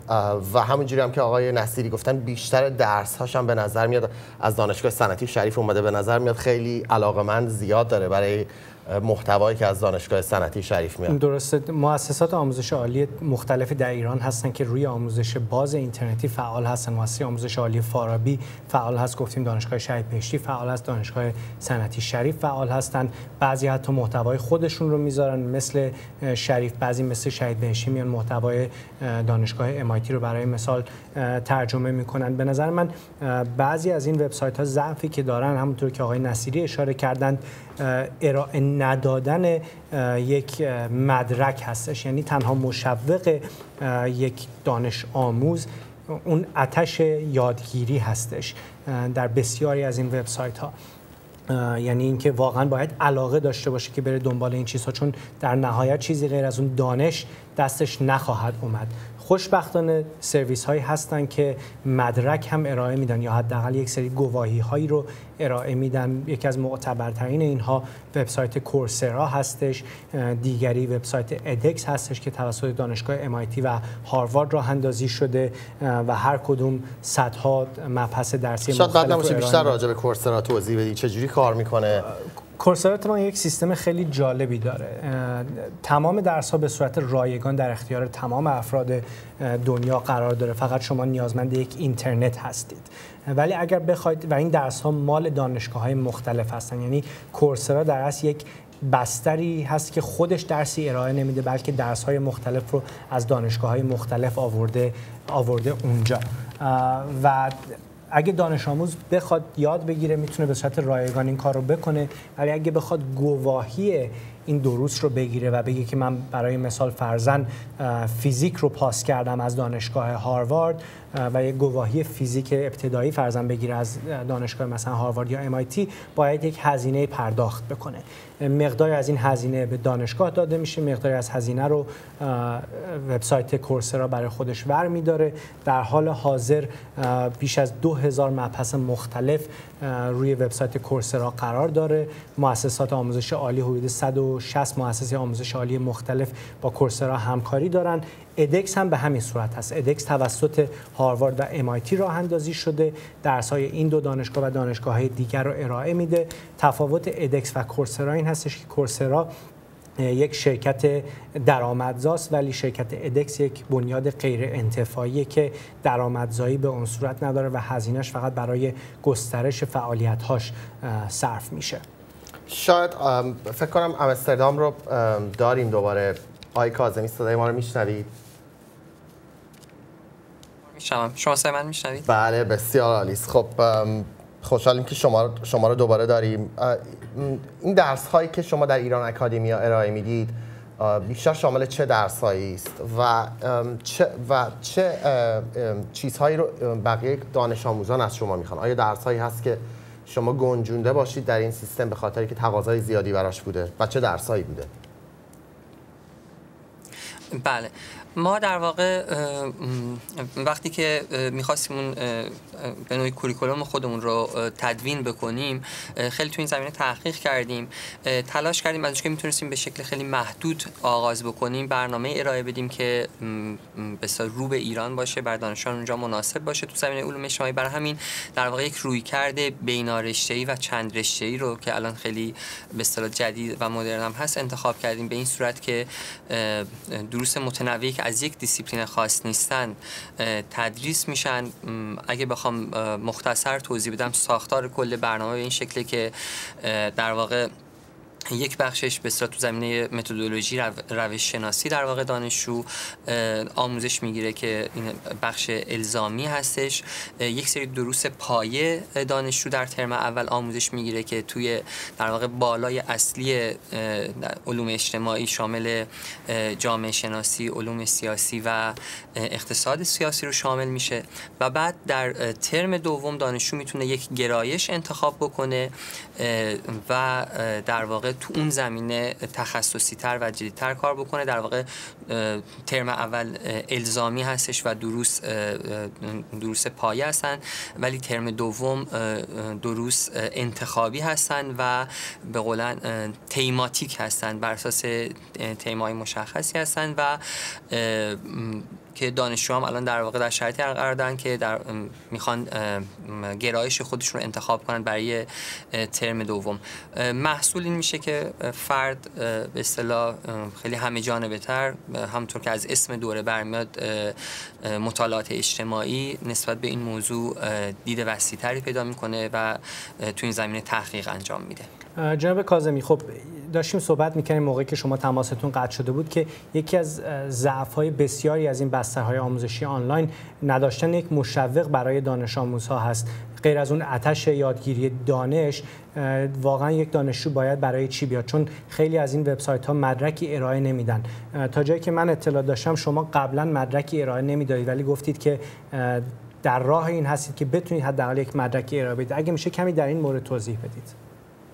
و همونجوری هم که آقای نصیری گفتن بیشتر درس هاش هم به نظر میاد از دانشگاه صنعتی شریف اومده، به نظر میاد خیلی علاقمند زیاد داره برای محتوایی که از دانشگاه صنعتی شریف میاد. درسته. مؤسسات آموزش عالی مختلفی در ایران هستن که روی آموزش باز اینترنتی فعال هستن. مؤسسه آموزش عالی فارابی فعال هست، گفتیم دانشگاه شهید بهشتی فعال هست، دانشگاه صنعتی شریف فعال هستن. بعضی حتی محتوای خودشون رو میذارن مثل شریف، بعضی مثل شهید بهشتی میان محتوای دانشگاه ام آی تی رو برای مثال ترجمه میکنن. به نظر من بعضی از این وبسایت ها ضعفی که دارن، همونطور که آقای نصیری اشاره کردند، ارائه ندادن یک مدرک هستش. یعنی تنها مشوق یک دانش آموز اون آتش یادگیری هستش در بسیاری از این وبسایت ها. یعنی اینکه واقعا باید علاقه داشته باشه که بره دنبال این چیزها، چون در نهایت چیزی غیر از اون دانش دستش نخواهد اومد. خوشبختانه سرویس هایی هستن که مدرک هم ارائه میدن یا حداقل یک سری گواهی هایی رو ارائه میدن. یکی از معتبرترین اینها وبسایت کورسرا هستش، دیگری وبسایت ادکس هستش که توسط دانشگاه ام آی تی و هاروارد راه اندازی شده و هر کدوم صدها مبحث درسی مختلف. شاید بعد نمیشه بیشتر راجع به کورسرا توضیح بدی چه جوری کار میکنه؟ کورسرا ما یک سیستم خیلی جالبی داره. تمام درس‌ها به صورت رایگان در اختیار تمام افراد دنیا قرار داره، فقط شما نیازمند یک اینترنت هستید. ولی اگر بخواید، و این درس‌ها مال دانشگاه‌های مختلف هستن، یعنی کورسرا در اصل یک بستری هست که خودش درسی ارائه نمیده، بلکه درس‌های مختلف رو از دانشگاه‌های مختلف آورده آورده اونجا. و اگه دانش آموز بخواد یاد بگیره میتونه به صورت رایگان این کار رو بکنه، ولی اگه بخواد گواهی این دروس رو بگیره و بگه که من برای مثال فرضاً فیزیک رو پاس کردم از دانشگاه هاروارد و یک گواهی فیزیک ابتدایی فرضاً بگیره از دانشگاه مثلا هاروارد یا ام آی تی، باید یک هزینه پرداخت بکنه. مقداری از این هزینه به دانشگاه داده میشه، مقداری از هزینه رو وبسایت کورسرا برای خودش برمی داره. در حال حاضر بیش از دو هزار مبحث مختلف روی وبسایت کورسرا قرار داره. مؤسسات آموزش عالی حدود صد و شصت مؤسسه آموزش عالی مختلف با کورسرا همکاری دارن. ادکس هم به همین صورت هست. ادکس توسط هاروارد و ام آی تی راه اندازی شده، درس‌های این دو دانشگاه و دانشگاه‌های دیگر رو ارائه میده. تفاوت ادکس و کورسرا این هستش که کورسرا یک شرکت درآمدزاست، ولی شرکت ادکس یک بنیاد غیر انتفاعیه که درآمدزایی به اون صورت نداره و هزینه‌اش فقط برای گسترش فعالیت‌هاش صرف میشه. شاید فکر کنم آمستردام رو داریم دوباره. آقای کاظمی صدای ما رو میشنوید؟ میشنوم. شما صدای من میشنوید؟ بله بسیار عالی است. خب خوشحالیم که شما شما رو دوباره داریم. این درس هایی که شما در ایران اکادمیا ارائه میدید بیشتر شامل چه درس هایی است و چه و چه چیزهایی رو بقیه دانش آموزان از شما میخوان؟ آیا درس هایی هست که شما گنجونده باشید در این سیستم به خاطری که تقاضای زیادی براش بوده و چه درس هایی بوده؟ بله، ما در واقع وقتی که می‌خواستیم اون به نوعی کوریکولوم خودمون رو تدوین بکنیم، خیلی تو این زمینه تحقیق کردیم، تلاش کردیم از اینکه میتونستیم به شکل خیلی محدود آغاز بکنیم، برنامه ارائه بدیم که به اصطلاح رو به ایران باشه، بر دانشجویان اونجا مناسب باشه تو زمینه علوم اجتماعی. برای همین در واقع یک رویکرد بینارشته‌ای و چند رشته‌ای رو که الان خیلی به اصطلاح جدید و مدرن هم هست انتخاب کردیم، به این صورت که دروس متنوعی که از یک دیسیپلین خاص نیستن تدریس میشن. اگه بخوام مختصر توضیح بدم، ساختار کل برنامه به این شکله که در واقع یک بخشش به اصطلاح تو زمینه متدولوژی روش شناسی در واقع دانشجو آموزش میگیره که این بخش الزامی هستش. یک سری دروس پایه دانشجو در ترم اول آموزش میگیره که توی در واقع بالای اصلی علوم اجتماعی شامل جامعه شناسی، علوم سیاسی و اقتصاد سیاسی رو شامل میشه و بعد در ترم دوم دانشجو میتونه یک گرایش انتخاب بکنه و در واقع واقع تو اون زمینه تخصصی تر و جدیدتر کار بکنه. در واقع ترم اول الزامی هستش و دروس دروس پایه هستن، ولی ترم دوم دروس انتخابی هستن و به قولن تیماتیک هستن، بر اساس تیمای مشخصی هستن و که دانشجوام الان در واقع در شرایطی قرار دارن که در میخوان گرایش خودشون رو انتخاب کنن برای ترم دوم. محصول این میشه که فرد به اصطلاح خیلی همه جانبه تر، همونطور که از اسم دوره برمیاد، مطالعات اجتماعی نسبت به این موضوع دید وسیع‌تری پیدا میکنه و تو این زمینه تحقیق انجام میده. جناب کاظمی، خب داشتیم صحبت میکنیم موقعی که شما تماستون قطع شده بود که یکی از ضعف‌های بسیاری از این بسترهای آموزشی آنلاین نداشتن یک مشوق برای دانش آموزها هست. غیر از اون آتش یادگیری دانش، واقعا یک دانشجو باید برای چی بیاد؟ چون خیلی از این وبسایت‌ها مدرکی ارائه نمیدن. تا جایی که من اطلاع داشتم شما قبلا مدرکی ارائه نمیدادید، ولی گفتید که در راه این هستید که بتونید حداقل یک مدرکی ارائه بدید. اگه میشه کمی در این مورد توضیح بدید.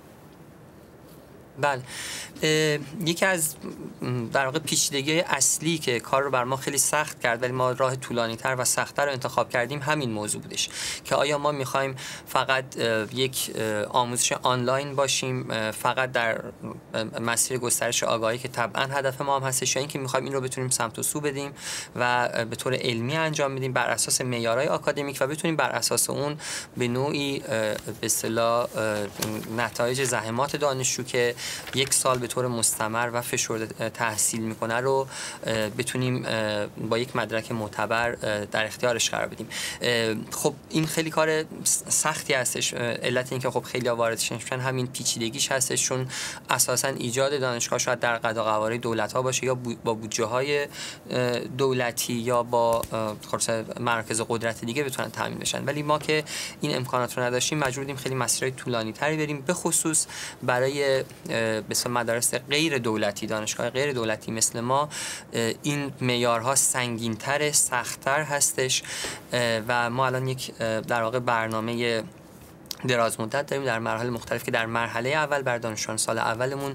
بله، یکی از در واقع پیچیدگی اصلی که کار رو بر ما خیلی سخت کرد ولی ما راه طولانی تر و سخت‌تر رو انتخاب کردیم همین موضوع بودش که آیا ما می‌خوایم فقط یک آموزش آنلاین باشیم، فقط در مسیر گسترش آگاهی که طبعاً هدف ما هم هستش، یا اینکه می‌خوایم این رو بتونیم سمت و سو بدیم و به طور علمی انجام بدیم بر اساس معیارهای آکادمیک و بتونیم بر اساس اون به نوعی به اصطلاح نتایج زحمات دانشجو که یک سال به طور مستمر و فشرده تحصیل میکنه رو بتونیم با یک مدرک معتبر در اختیارش قرار بدیم. خب این خیلی کار سختی هستش. علت این که خب خیلی واردش نمیشن همین پیچیدگیش هستش، چون اساسا ایجاد دانشگاه شاید در قضا قواره دولت ها باشه یا با بودجه های دولتی یا با مراکز قدرت دیگه بتونن تامین بشن، ولی ما که این امکانات رو نداشتیم مجبور بودیم خیلی مسیرهای طولانی تری بریم، به خصوص برای مثلا مدارس غیر دولتی، دانشگاه غیر دولتی مثل ما این معیارها سنگین‌تر، سخت‌تر هستش و ما الان یک در واقع برنامه دراز مدت داریم در مراحل مختلف که در مرحله اول بر دانشجویان سال اولمون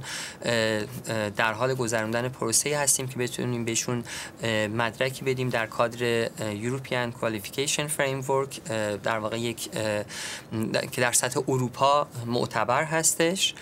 در حال گذراندن پروسه‌ای هستیم که بتونیم بهشون مدرکی بدیم در کادر European Qualification Framework، در واقع یک که در سطح اروپا معتبر هستش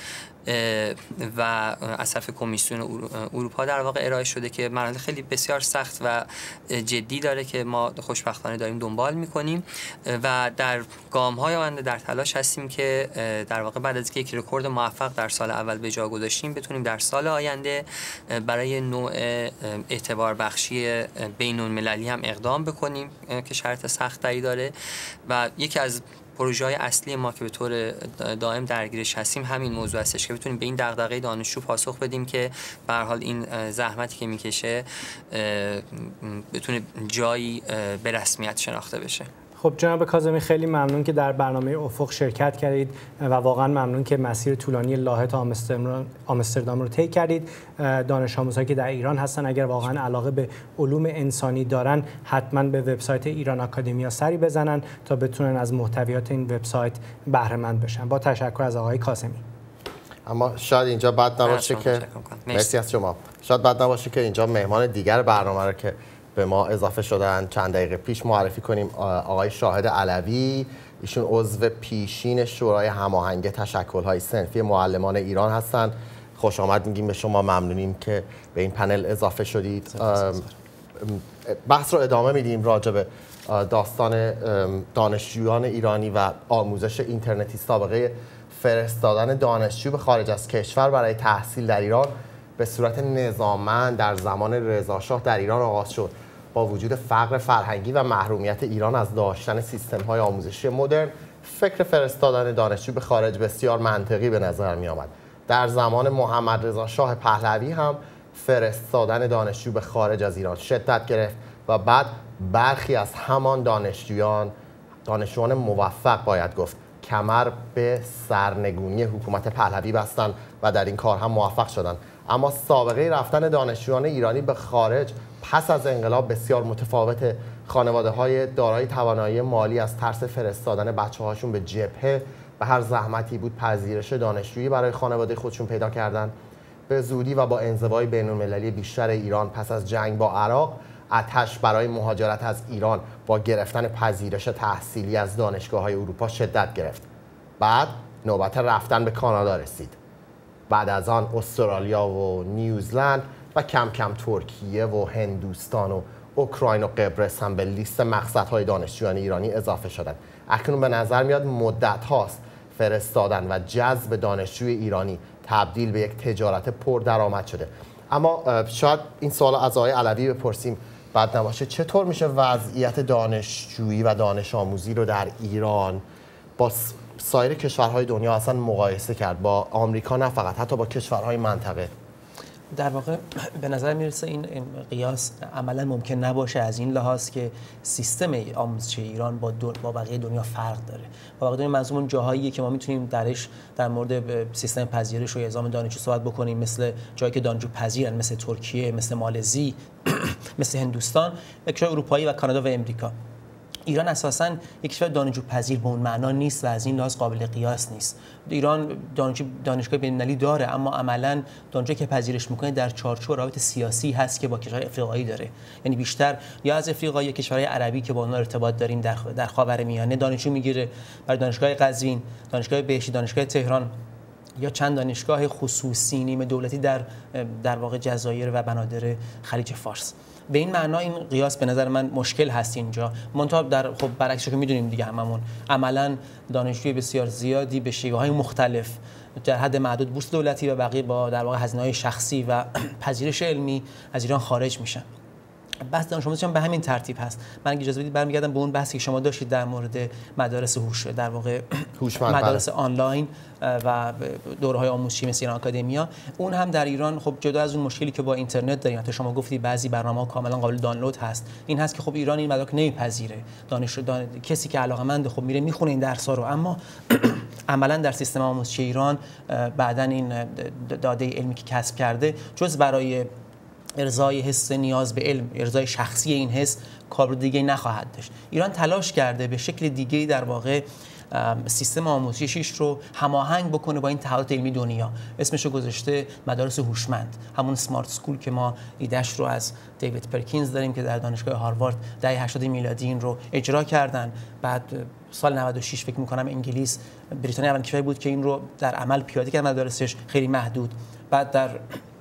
و از طرف کمیسیون اروپا در واقع ارائه شده که مراحل خیلی بسیار سخت و جدی داره که ما خوشبختانه داریم دنبال میکنیم و در گام‌های آینده در تلاش هستیم که در واقع بعد از اینکه یک رکورد موفق در سال اول به جا گذاشتیم بتونیم در سال آینده برای نوع اعتبار بخشی بین‌المللی هم اقدام بکنیم که شرط سخت‌تری داره و یکی از پروژه‌های اصلی ما که به طور دائم درگیرش هستیم همین موضوع هستش که بتونیم به این دغدغه دانشجو پاسخ بدیم که به هر حال این زحمتی که میکشه بتونه جایی به رسمیت شناخته بشه. خب جناب کاظمی، خیلی ممنون که در برنامه افق شرکت کردید و واقعا ممنون که مسیر طولانی لاهه تا آمستردام رو طی کردید. دانش آموزهایی که در ایران هستن اگر واقعا علاقه به علوم انسانی دارن حتما به وبسایت ایران آکادمیا سری بزنن تا بتونن از محتویات این وبسایت بهره مند بشن. با تشکر از آقای کاظمی. اما شاید اینجا بد نباشه که مرسی از شما. شاید بد نباشه که اینجا مهمان دیگر برنامه رو که به ما اضافه شدن چند دقیقه پیش معرفی کنیم. آقای شاهد علوی، ایشون عضو پیشین شورای هماهنگ تشکل‌های صنفی معلمان ایران هستند. خوش آمد میگیم به شما، ممنونیم که به این پنل اضافه شدید. بحث رو ادامه میدیم راجع به داستان دانشجویان ایرانی و آموزش اینترنتی. سابقه فرستادن دانشجو به خارج از کشور برای تحصیل در ایران به صورت نظاممند در زمان رضاشاه در ایران آغاز شد. با وجود فقر فرهنگی و محرومیت ایران از داشتن سیستم‌های آموزشی مدرن، فکر فرستادن دانشجو به خارج بسیار منطقی به نظر می آمد. در زمان محمد رضا شاه پهلوی هم فرستادن دانشجو به خارج از ایران شدت گرفت و بعد برخی از همان دانشجویان، دانشجویان موفق باید گفت، کمر به سرنگونی حکومت پهلوی بستند و در این کار هم موفق شدند. اما سابقه رفتن دانشجویان ایرانی به خارج پس از انقلاب بسیار متفاوته. خانواده‌های دارای توانایی مالی از ترس فرستادن بچه‌هاشون به جبهه به هر زحمتی بود پذیرش دانشجویی برای خانواده خودشون پیدا کردن. به زودی و با انزوای بین‌المللی بیشتر ایران پس از جنگ با عراق، آتش برای مهاجرت از ایران با گرفتن پذیرش تحصیلی از دانشگاه‌های اروپا شدت گرفت. بعد نوبت رفتن به کانادا رسید. بعد از آن استرالیا و نیوزلند و کم کم ترکیه و هندوستان و اوکراین و قبرس هم به لیست مقصدهای دانشجویان ایرانی اضافه شدند. اکنون به نظر میاد مدت هاست فرستادن و جذب دانشجوی ایرانی تبدیل به یک تجارت پردرآمد شده. اما شاید این سوال از آقای علوی بپرسیم بد نباشه، چطور میشه وضعیت دانشجویی و دانش آموزی رو در ایران با سایر کشورهای دنیا اصلا مقایسه کرد، با آمریکا نه فقط، حتی با کشورهای منطقه؟ در واقع به نظر میرسه این قیاس عملا ممکن نباشه از این لحاظ که سیستم آموزشی ایران با با بقیه دنیا فرق داره. با بقیه دنیا منظورم جاهاییه که ما میتونیم درش در مورد سیستم پذیرش و اعزام دانشجو صحبت بکنیم، مثل جایی که دانشجو پذیرن، مثل ترکیه، مثل مالزی، مثل هندوستان، و کشورهای اروپایی و کانادا و امریکا. ایران اساساً یک کشور دانشجو پذیر به اون معنا نیست و از این لحاظ قابل قیاس نیست. ایران دانشجو دانشگاه بین‌المللی داره، اما عملاً دانشجویی که پذیرش میکنه در چارچوب روابط سیاسی هست که با کشورهای افریقایی داره. یعنی بیشتر یا از افریقا یا کشورهای عربی که با اونها ارتباط داریم در در خاورمیانه دانشجو میگیره. برای دانشگاه قزوین، دانشگاه بهشتی، دانشگاه تهران یا چند دانشگاه خصوصی نیمه دولتی در در واقع جزایر و بنادر خلیج فارس. به این معنا این قیاس به نظر من مشکل هست اینجا. منتها در خب برعکسش که میدونیم دیگه هممون عملاً دانشجوی بسیار زیادی به شیوه‌های مختلف در حد معدود بورس دولتی و بقیه با در واقع هزینه‌های شخصی و پذیرش علمی از ایران خارج میشن. بحث دانش آموزی هم به همین ترتیب هست. من اگه اجازه بدید برمیگردم به اون بحثی که شما داشتید در مورد مدارس هوش، در واقع مدارس آنلاین و دوره‌های آموزشی مثل ایران آکادمیا. اون هم در ایران خب جدا از اون مشکلی که با اینترنت داریم، حتی شما گفتید بعضی برنامه‌ها کاملا قابل دانلود هست، این هست که خب ایران این مدارک نمیپذیره. دانش دان... کسی که علاقه‌مند خب میره میخونه این درس‌ها رو، اما عملا در سیستم آموزشی ایران بعداً این داده علمی که کسب کرده جز برای ارضای حس نیاز به علم، ارضای شخصی این حس، کار دیگه نخواهد داشت. ایران تلاش کرده به شکل دیگه در واقع سیستم آموزشیش رو هماهنگ بکنه با این تحولات علمی دنیا. اسمش رو گذاشته مدارس هوشمند، همون سمارت اسکول که ما ایدهش رو از دیوید پرکینز داریم که در دانشگاه هاروارد دهه هشتاد میلادی این رو اجرا کردن. بعد سال نود و شش فکر می‌کنم انگلیس، بریتانیا اولین کشوری بود که این رو در عمل پیاده کرد، مدارسش خیلی محدود. بعد در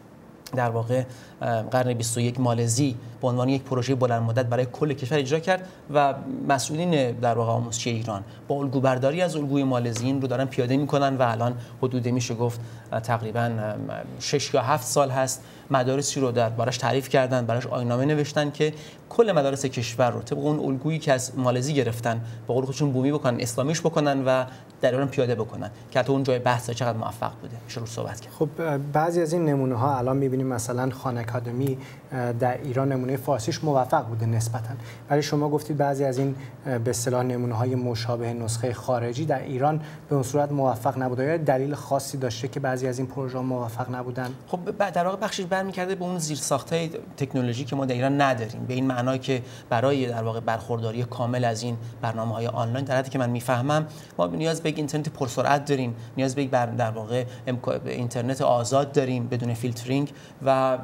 در واقع قرن بیست و یک مالزی به عنوان یک پروژه بلند مدت برای کل کشور اجرا کرد و مسئولین در واقع آموزشی ایران با الگوبرداری از الگوی مالزیین رو دارن پیاده میکنن و الان حدود میشه گفت تقریبا شش یا هفت سال هست مدارسی رو در براش تعریف کردن، براش آیین‌نامه نوشتن که کل مدارس کشور رو طبق اون الگویی که از مالزی گرفتن به قول خودشون بومی بکنن، اسلامیش بکنن و در ایران پیاده بکنن که حتی اون جای بحث چقدر موفق بوده میشه رو صحبت کرد. خب بعضی از این نمونه ها الان می‌بینیم مثلا خان اکادمی در ایران نمونه فارسیش موفق بوده نسبتاً، ولی شما گفتید بعضی از این به اصطلاح نمونه‌های مشابه نسخه خارجی در ایران به اون صورت موفق نبوده. یا دلیل خاصی داشته که بعضی از این پروژه‌ها موفق نبودن؟ خب در واقع بخشش برمیگرده به اون زیرساخت‌های تکنولوژی که ما در ایران نداریم، به این معنا که برای در واقع برخورداری کامل از این برنامه‌های آنلاین در حدی که من میفهمم ما نیاز به یک اینترنت پرسرعت داریم، نیاز به یک در واقع اینترنت آزاد داریم بدون فیلترینگ و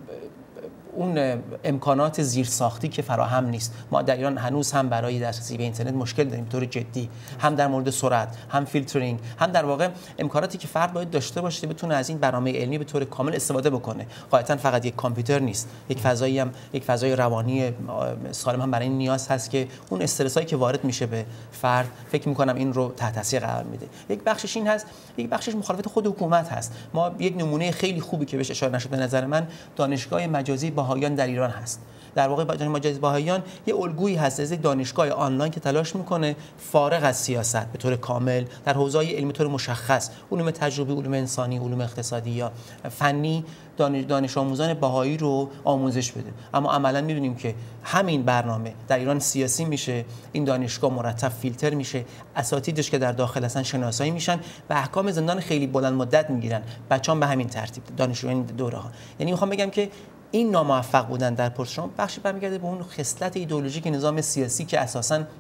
اون امکانات زیرساختی که فراهم نیست. ما در ایران هنوز هم برای دسترسی به اینترنت مشکل داریم به طور جدی، هم در مورد سرعت، هم فیلترینگ، هم در واقع امکاناتی که فرد باید داشته باشه بتونه از این برنامه علمی به طور کامل استفاده بکنه. غالبا فقط یک کامپیوتر نیست، یک فضایی هم یک فضای روانی سالم هم برای این نیاز هست که اون استرسایی که وارد میشه به فرد فکر می‌کنم این رو تحت تاثیر قرار میده. یک بخشش این هست، یک بخشش مخالفت خود حکومت هست. ما یک نمونه خیلی خوبی که بهش اشاره نشد به نظر من دانشگاه مجازی بهائیان در ایران هست. در واقع دانشگاه مجازی بهائیان یه الگویی هست از یک دانشگاه آنلاین که تلاش میکنه فارغ از سیاست به طور کامل در حوزه‌های علمی طور مشخص، علوم تجربی، علوم انسانی، علوم اقتصادی یا فنی دانش دانش آموزان بهایی رو آموزش بده. اما عملا می‌بینیم که همین برنامه در ایران سیاسی میشه، این دانشگاه مرتب فیلتر میشه، اساتیدش که در داخل هستن شناسایی میشن و احکام زندان خیلی بلند مدت میگیرن. بچه‌ها به همین ترتیب دانشجویان دوره‌ها. یعنی میخوام بگم که این ناموفق بودن در پرسشون بخشی برمیگرده به اون خصلت ایدئولوژیک نظام سیاسی که اساساً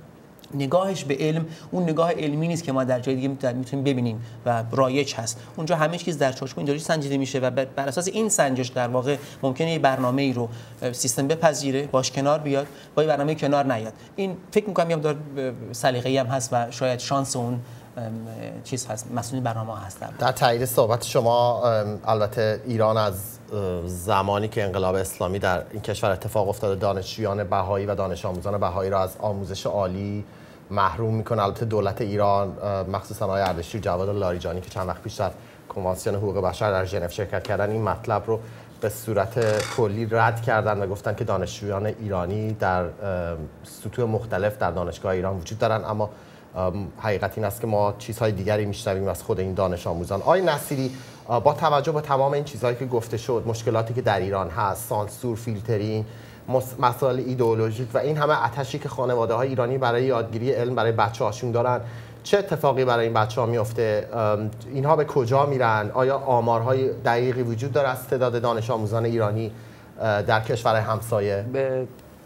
نگاهش به علم اون نگاه علمی نیست که ما در جای دیگه میتونیم ببینیم و رایج هست. اونجا همه چیز در چارچوب اینطوری سنجیده میشه و بر اساس این سنجش در واقع ممکنه یه برنامه‌ای رو سیستم بپذیره، باش کنار بیاد، با یه برنامه کنار نیاد. این فکر می‌کنم یه مقدار سلیقه‌ای هم هست و شاید شانس اون چیز هست، مسئول برنامه هست. در تایید صحبت شما، البته ایران از زمانی که انقلاب اسلامی در این کشور اتفاق افتاده دانشجویان بهایی و دانش آموزان بهایی را از آموزش عالی محروم میکنه. البته دولت ایران مخصوصا آقای اردشیر جواد لاریجانی که چند وقت پیش در کنوانسیون حقوق بشر در ژنو شرکت کردن، این مطلب رو به صورت کلی رد کردن و گفتن که دانشجویان ایرانی در سطوح مختلف در دانشگاه ایران وجود دارن، اما حقیقت این است که ما چیزهای دیگری میشنویم از خود این دانش آموزان. آقای نصیری، با توجه به تمام این چیزهایی که گفته شد، مشکلاتی که در ایران هست، سانسور، فیلترینگ، مسائل ایدئولوژیک و این همه آتشی که خانواده‌های ایرانی برای یادگیری علم برای بچه‌هاشون دارن، چه اتفاقی برای این بچه‌ها میفته؟ اینها به کجا میرن؟ آیا آمارهای دقیقی وجود داره از تعداد دانش آموزان ایرانی در کشور همسایه؟ به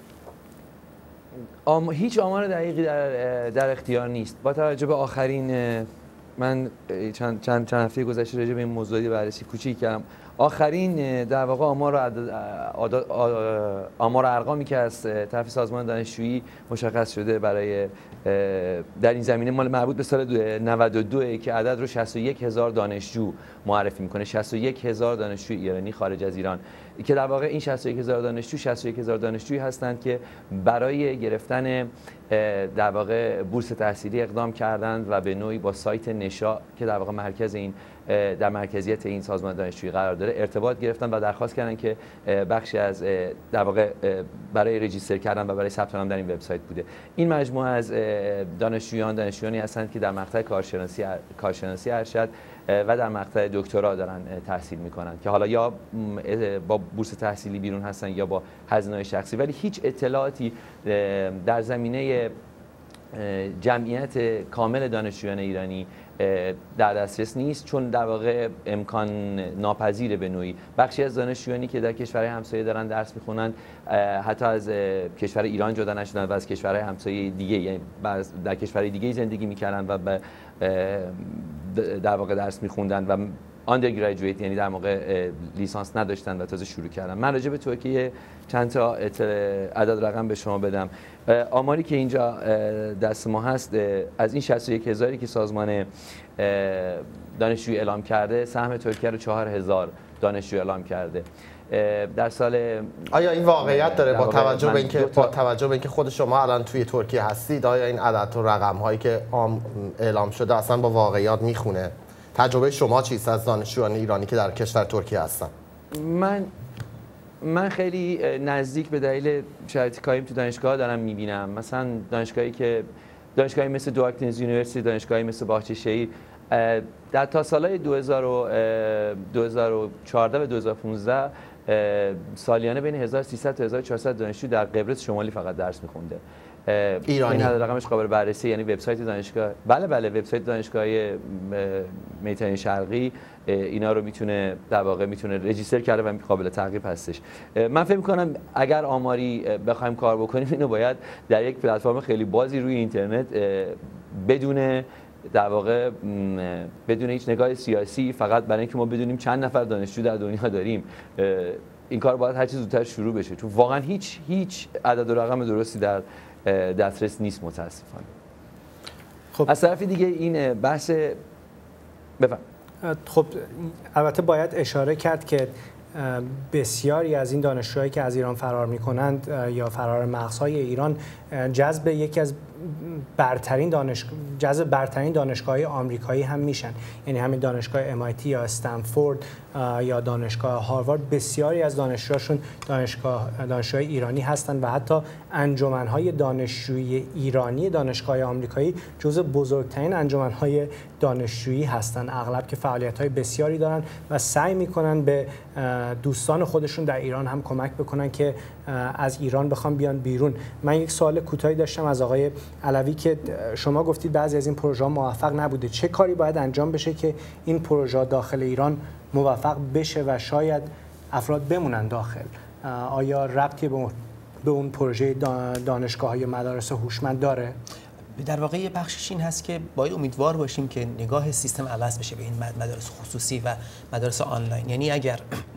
آم... هیچ آمار دقیقی در, در اختیار نیست. با توجه به آخرین من چند چند چند هفته گذشته راجع به این موضوع بررسی کوچیک کردم. آخرین در واقع آمار و آمار ارقامی که از طرف سازمان دانشجویی مشخص شده برای در این زمینه مال مربوط به سال نود و دو که عدد رو شصت و یک هزار دانشجو معرفی میکنه. شصت و یک هزار دانشجو ایرانی خارج از ایران، که در واقع این شصت و یک هزار دانشجو شصت و یک هزار دانشجویی هستند که برای گرفتن در واقع بورس تحصیلی اقدام کردند و به نوعی با سایت نشا که در واقع مرکز این در مرکزیت این سازمان دانشجویی قرار داره ارتباط گرفتن و درخواست کردن که بخشی از در واقع برای رجیستر کردن و برای ثبت نام در این وبسایت بوده. این مجموعه از دانشجویان دانشجویانی هستند که در مقطع کارشناسی کارشناسی ارشد و در مقطع دکترا دارن تحصیل میکنن که حالا یا با بورس تحصیلی بیرون هستن یا با هزینه‌های شخصی، ولی هیچ اطلاعاتی در زمینه جمعیت کامل دانشجویان ایرانی در دسترس نیست، چون در واقع امکان ناپذیره. به نوعی بخشی از دانشجویانی که در کشورهای همسایه دارن درس میخونن حتی از کشور ایران جدا نشدن و از کشورهای همسایه دیگه، یعنی در کشورهای دیگه زندگی میکردن و به در واقع درس میخوندن و undergraduate یعنی در واقع لیسانس نداشتن و تازه شروع کردن. من راجع به ترکیه چند تا عدد رقم به شما بدم. آماری که اینجا دست ما هست از این شصت و یک هزاری که سازمان دانشجویی اعلام کرده، سهم ترکیه رو چهار هزار دانشجو اعلام کرده. در سال آیا این واقعیت داره با توجه به اینکه با توجه به اینکه خود شما الان توی ترکیه هستید؟ آیا این عدد و رقم هایی که اعلام شده اصلا با واقعیت میخونه؟ تجربه شما چیست از دانشجویان ایرانی که در کشور ترکیه هستن؟ من من خیلی نزدیک به دلیل شرایط کاریم تو دانشگاه دارم میبینم. مثلا دانشگاهی که دانشگاهی مثل دواکتینز یونیورسیتی، دانشگاهی مثل باغچه شهید در تا سالهای دو هزار و چهارده و دو هزار و پانزده سالیانه بین هزار و سیصد تا هزار و چهارصد دانشجو در قبرس شمالی فقط درس میخونده. ایرانی. این عدد رقمش قابل بررسی، یعنی وبسایت دانشگاه بله بله وبسایت دانشگاه مدیترانه شرقی اینا رو میتونه در واقع میتونه رجیستر کرده و قابل تعقیب هستش. من فکر می‌کنم اگر آماری بخوایم کار بکنیم اینو باید در یک پلتفرم خیلی بازی روی اینترنت بدون در واقع بدون هیچ نگاه سیاسی، فقط برای اینکه ما بدونیم چند نفر دانشجو در دنیا داریم، این کار باید هر چه زودتر شروع بشه، چون واقعا هیچ هیچ عدد و رقم درستی در دسترس نیست متاسفانه. خب از طرف دیگه این بحث بفهم. خب البته باید اشاره کرد که بسیاری از این دانشجوهایی که از ایران فرار می‌کنند یا فرار مغزهای ایران جذب یکی از برترین دانش جذب برترین دانشگاه‌های آمریکایی هم میشن، یعنی همین دانشگاه ام آی تی یا استنفورد یا دانشگاه هاروارد، بسیاری از دانشجوهاشون دانشگاه دانشجوهای ایرانی هستند و حتی انجمن‌های دانشجویی ایرانی دانشگاه آمریکایی جزو بزرگترین انجمن‌های دانشجویی هستند، اغلب که فعالیت‌های بسیاری دارن و سعی می‌کنن به دوستان خودشون در ایران هم کمک بکنن که از ایران بخوام بیان بیرون. من یک سوال کوتاهی داشتم از آقای علوی که شما گفتید بعضی از این پروژه موفق نبوده، چه کاری باید انجام بشه که این پروژه داخل ایران موفق بشه و شاید افراد بمونن داخل؟ آیا ربطی به اون پروژه دانشگاه‌های مدارس هوشمند داره؟ در واقع یه بخشش این هست که باید امیدوار باشیم که نگاه سیستم عوض بشه به این مدارس خصوصی و مدارس آنلاین. یعنی اگر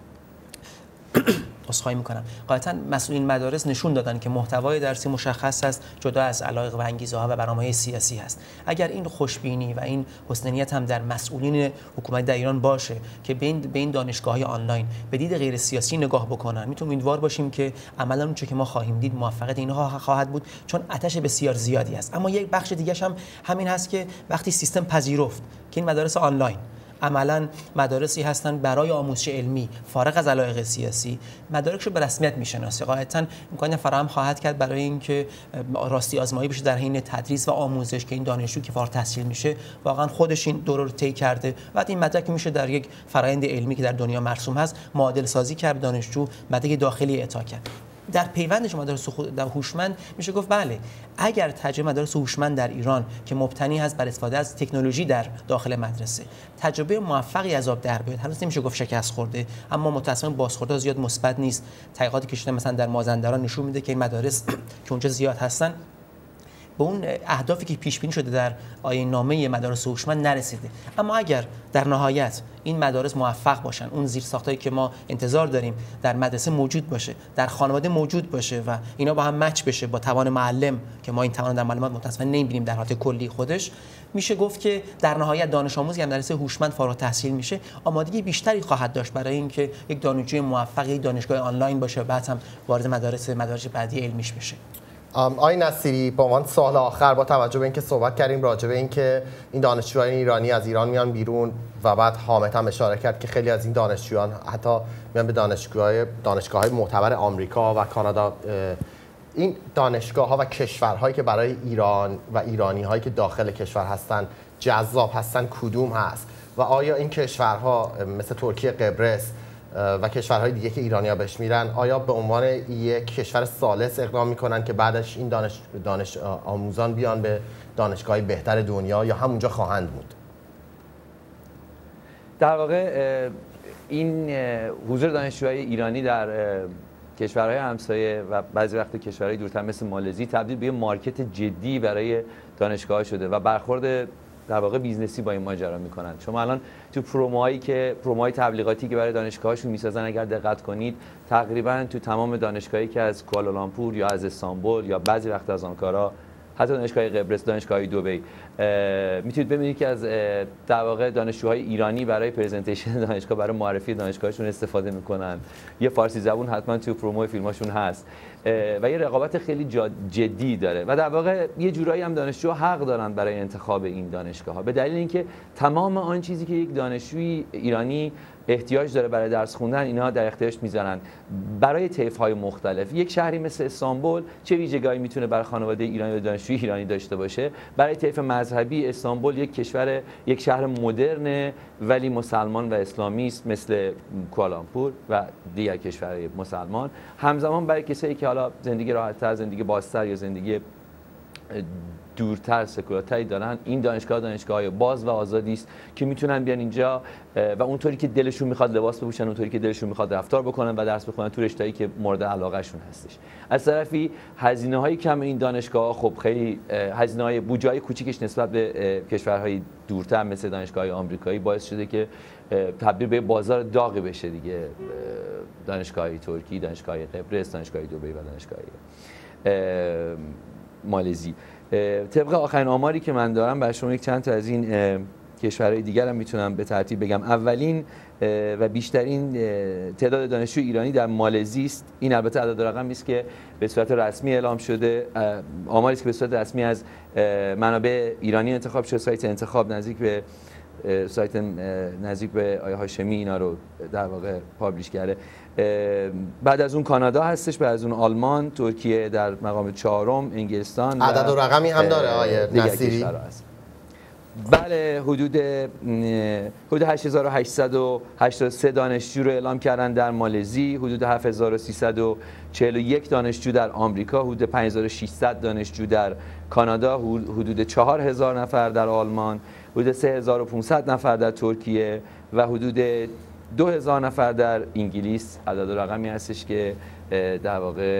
عذرخواهی میکنم غالبا مسئولین مدارس نشون دادن که محتوای درسی مشخص است، جدا از علایق و انگیزه ها و برنامه‌های سیاسی هست. اگر این خوشبینی و این حسن نیت هم در مسئولین حکومت در ایران باشه که به این به این دانشگاه‌های آنلاین به دید غیر سیاسی نگاه بکنن، میتونیم امیدوار باشیم که عملاً اون چه که ما خواهیم دید موفقیت اینها خواهد بود، چون آتش بسیار زیادی است. اما یک بخش دیگه هم همین هست که وقتی سیستم پذیرفت که این مدارس آنلاین عملاً مدارسی هستند برای آموزش علمی فارغ از علایق سیاسی، مدارکشو به رسمیت میشناسه، قاعدتاً امکان فراهم خواهد کرد برای اینکه راستی آزمایی بشه در حین تدریس و آموزش که این دانشجو که فارغ التحصیل میشه واقعاً خودش این دوره رو طی کرده. بعد این مدرک میشه در یک فرآیند علمی که در دنیا مرسوم هست معادل سازی کرد، دانشجو مدرک داخلی اعطا کرد. در پیوندش مدارس هوشمند میشه گفت بله، اگر تجربه مدارس هوشمند در ایران که مبتنی هست بر استفاده از تکنولوژی در داخل مدرسه تجربه موفقی از آب در بیاد، هنوز نمیشه گفت شکست خورده، اما متأسفانه بازخوردها زیاد مثبت نیست. تحقیقاتی که شده مثلا در مازندران نشون میده که این مدارس که اونجا زیاد هستن به اون اهدافی که پیش بینی شده در آیین نامه مدارس هوشمند نرسیده. اما اگر در نهایت این مدارس موفق باشن، اون زیرساختایی که ما انتظار داریم در مدرسه موجود باشه، در خانواده موجود باشه و اینا با هم مچ بشه با توان معلم که ما این توان در معلومات متأسفانه نمی‌بینیم در حالت کلی خودش، میشه گفت که در نهایت دانش آموزی هم مدرسه هوشمند فارغ التحصیل میشه، آمادگی بیشتری خواهد داشت برای اینکه یک دانشجوی موفق یک دانشگاه آنلاین باشه و بعد هم وارد مدارس مدارس بعدی علمیش بشه. آقای نصیری، با من سوال آخر با توجه به اینکه صحبت کردیم راجع به اینکه این دانشجویان ایرانی از ایران میان بیرون و بعد حامد هم اشاره کرد که خیلی از این دانشجویان حتی میان به دانشگاه دانشگاه‌های معتبر آمریکا و کانادا. این دانشگاه‌ها و کشورهایی که برای ایران و ایرانی‌هایی که داخل کشور هستن جذاب هستن کدوم هست و آیا این کشورها مثل ترکیه، قبرس و کشورهای دیگه که ایرانی‌ها بهش میرن آیا به عنوان یک کشور ثالث اقدام میکنن که بعدش این دانش, دانش آموزان بیان به دانشگاه‌های بهتر دنیا یا همونجا خواهند بود؟ در واقع این حضور دانشجوهای ایرانی در کشورهای همسایه و بعضی وقت کشورهای دورتر مثل مالزی تبدیل به مارکت جدی برای دانشگاه شده و برخورد در واقع بیزنسی با این ماجرا میکنن. شما الان تو پروموهایی که پروموهای تبلیغاتی که برای دانشگاهاشون میسازن اگر دقت کنید تقریبا تو تمام دانشگاهی که از کوالالامپور یا از استانبول یا بعضی وقت از آنکارا، حتی دانشگاه قبرس، دانشگاه دبی، میتونید ببینید که از در واقع دانشجوهای ایرانی برای پرزنتیشن دانشگاه، برای معرفی دانشگاهشون استفاده میکنن. یه فارسی زبون حتما تو پرومو فیلماشون هست و یه رقابت خیلی جدی داره و در واقع یه جورایی هم دانشجوها حق دارن برای انتخاب این دانشگاه ها به دلیل اینکه تمام آن چیزی که یک دانشجوی ایرانی احتیاج داره برای درس خوندن اینا در اختیارش میذارن برای طیف‌های مختلف. یک شهری مثل استانبول چه ویژگی‌هایی میتونه برای خانواده ایرانی و دانشجوی ایرانی داشته باشه؟ برای طیف مذهبی استانبول یک کشور، یک شهر مدرن ولی مسلمان و اسلامی است مثل کوالالامپور و دیگر کشورهای مسلمان. همزمان برای کسایی که حالا زندگی راحت‌تر، زندگی بازتر یا زندگی دورتر، سکولارتری دارن، این دانشگاه دانشگاه‌های باز و آزادی است که میتونن بیان اینجا و اونطوری که دلشون میخواد لباس بپوشن، اونطوری که دلشون میخواد رفتار بکنن و درس بخونن تو رشته‌ای که مورد علاقهشون هستش. از طرفی هزینه‌های کم این دانشگاه‌ها خب خیلی هزینه‌های بودجه‌های کوچیکش نسبت به کشورهای دورتر مثل دانشگاه‌های آمریکایی باعث شده که تبدیل به بازار داغی بشه دیگه. دانشگاه‌های ترکی، دانشگاه‌های قبرس، دانشگاه‌های دبی و دانشگاه‌های مالزی. طبق آخرین آماری که من دارم برای شما یک چند تا از این کشورهای دیگر هم میتونم به ترتیب بگم. اولین و بیشترین تعداد دانشجو ایرانی در مالزی است. این البته عدد رقمی است که به صورت رسمی اعلام شده، آماری است که به صورت رسمی از منابع ایرانی انتخاب شده. سایت انتخاب نزدیک به سایت نزدیک به آیه هاشمی اینا رو در واقع پابلیش کرده. بعد از اون کانادا هستش، بعد از اون آلمان، ترکیه در مقام چهارم، انگلستان. عدد و رقمی هم داره آیه نصیری؟ بله، حدود حدود هشت هزار و هشتصد و هشتاد و سه دانشجو رو اعلام کردن در مالزی، حدود هفت هزار و سیصد و چهل و یک دانشجو در آمریکا، حدود پنج هزار و ششصد دانشجو در کانادا، حدود چهار هزار نفر در آلمان، حدود سه هزار و پانصد نفر در ترکیه و حدود دو هزار نفر در انگلیس. عدد رقمی هستش که در واقع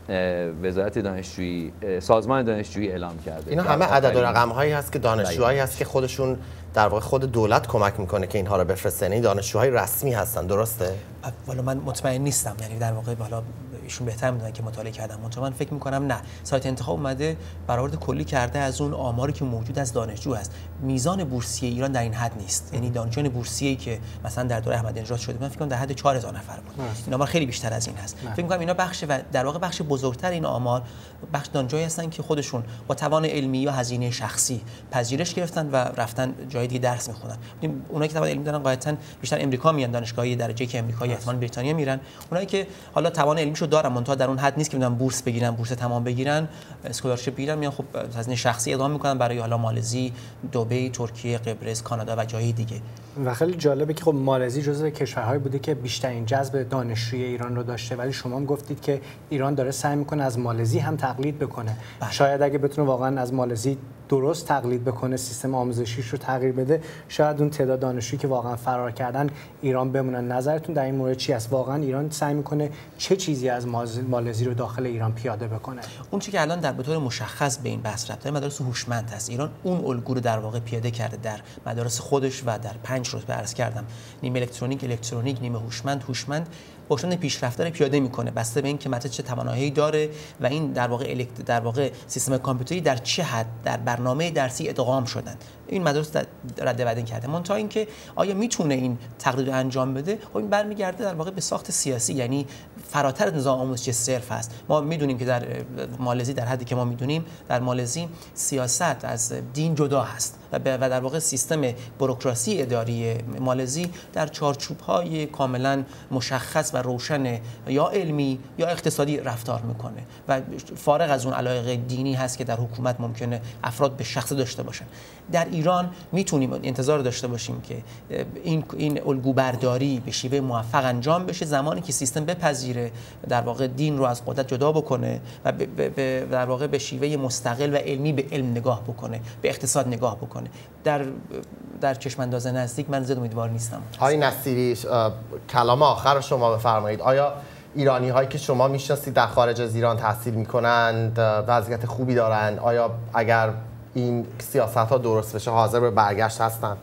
وزارت دانشجویی سازمان دانشجویی اعلام کرده. اینا همه عدد و رقم هایی هست که دانشجوهایی هست که خودشون در واقع خود دولت کمک میکنه که اینها رو بفرستن. این دانشجوهای رسمی هستن، درسته؟ والا من مطمئن نیستم، یعنی در واقع حالا ایشون بهتر میدونن که مطالعه کردم، منتها من فکر میکنم نه. سایت انتخاب اومده برآورد کلی کرده از اون آماری که موجود از دانشجو هست. میزان بورسیه ایران در این حد نیست، یعنی دانشجویان بورسیه‌ای که مثلا در دوره احمدی نژاد شده من فکر کنم در حد چهار هزار نفر بود. این آمار خیلی بیشتر از این هست. فکر میکنم اینا بخش و در واقع بخش بزرگتر این آمار بخش دانشجویی هستن که خودشون با توان علمی یا هزینه شخصی پذیرش گرفتن و رفتن جای دیگه درس میخونن. اونایی که توان علمی دارن غالبا بیشتر امریکا میان، دانشگاهی درجه که امریکایی احتمال بریتانیا میرن. اونایی که حالا توان علمیشو دارن منتها در اون حد نیست که بدونن بورس بگیرن، بورس تمام بگیرن، اسکولارشیپ بگیرن، میان خب هزینه شخصی اقدام میکنن برای حالا مالزی، دبی، ترکیه، قبرس، کانادا و جای دیگه. و خیلی جالبه که خب مالزی جزو کشورهایی بوده که بیشترین جذب دانشجوی ایران رو داشته، ولی شما هم گفتید که ایران داره سعی میکنه از مالزی هم تقلید بکنه. بله. شاید اگه بتونه واقعا از مالزی درست تقلید بکنه، سیستم آموزشیش رو تغییر بده، شاید اون تعداد دانشجویی که واقعا فرار کردن ایران بمونن. نظرتون در این مورد چی است؟ واقعا ایران سعی میکنه چه چیزی از مالزی رو داخل ایران پیاده بکنه؟ اون چیزی که الان در به طور مشخص به این بحث رفته مدارس هوشمند هست. ایران اون الگو رو در واقع پیاده کرده در مدارس خودش و در پنج رتبه عرض کردم، نیمه الکترونیک الکترونیک، نیمه هوشمند هوشمند، هوشمند پیشرفته رو پیاده میکنه بسته به اینکه مدرسه چه توانایی داره و این در واقع الکت... در واقع سیستم کامپیوتری در چه حد در برنامه درسی ادغام شدن. این مدرسه رد بدن کرده. منتها اینکه آیا میتونه این تقلید رو انجام بده؟ خب این برمیگرده در واقع به ساخت سیاسی، یعنی فراتر از نظام آموزشی صرف است. ما میدونیم که در مالزی در حدی که ما میدونیم در مالزی سیاست از دین جدا هست و در واقع سیستم بوروکراسی اداری مالزی در چارچوب‌های کاملا مشخص و روشن یا علمی یا اقتصادی رفتار میکنه و فارغ از اون علایق دینی هست که در حکومت ممکنه افراد به شخص داشته باشن. در ایران میتونیم انتظار داشته باشیم که این این الگو برداری به شیوه موفق انجام بشه زمانی که سیستم بپذیره در واقع دین رو از قدرت جدا بکنه و ب ب ب در واقع به شیوه مستقل و علمی به علم نگاه بکنه، به اقتصاد نگاه بکنه. در در چشمانداز نزدیک من زیاد امیدوار نیستم. آقای نصیری، کلام آخر رو شما بفرمایید. آیا ایرانی هایی که شما میشناسید در خارج از ایران تحصیل میکنند وضعیت خوبی دارند؟ آیا اگر این سیاست ها درست بشه حاضر به برگشت هستند؟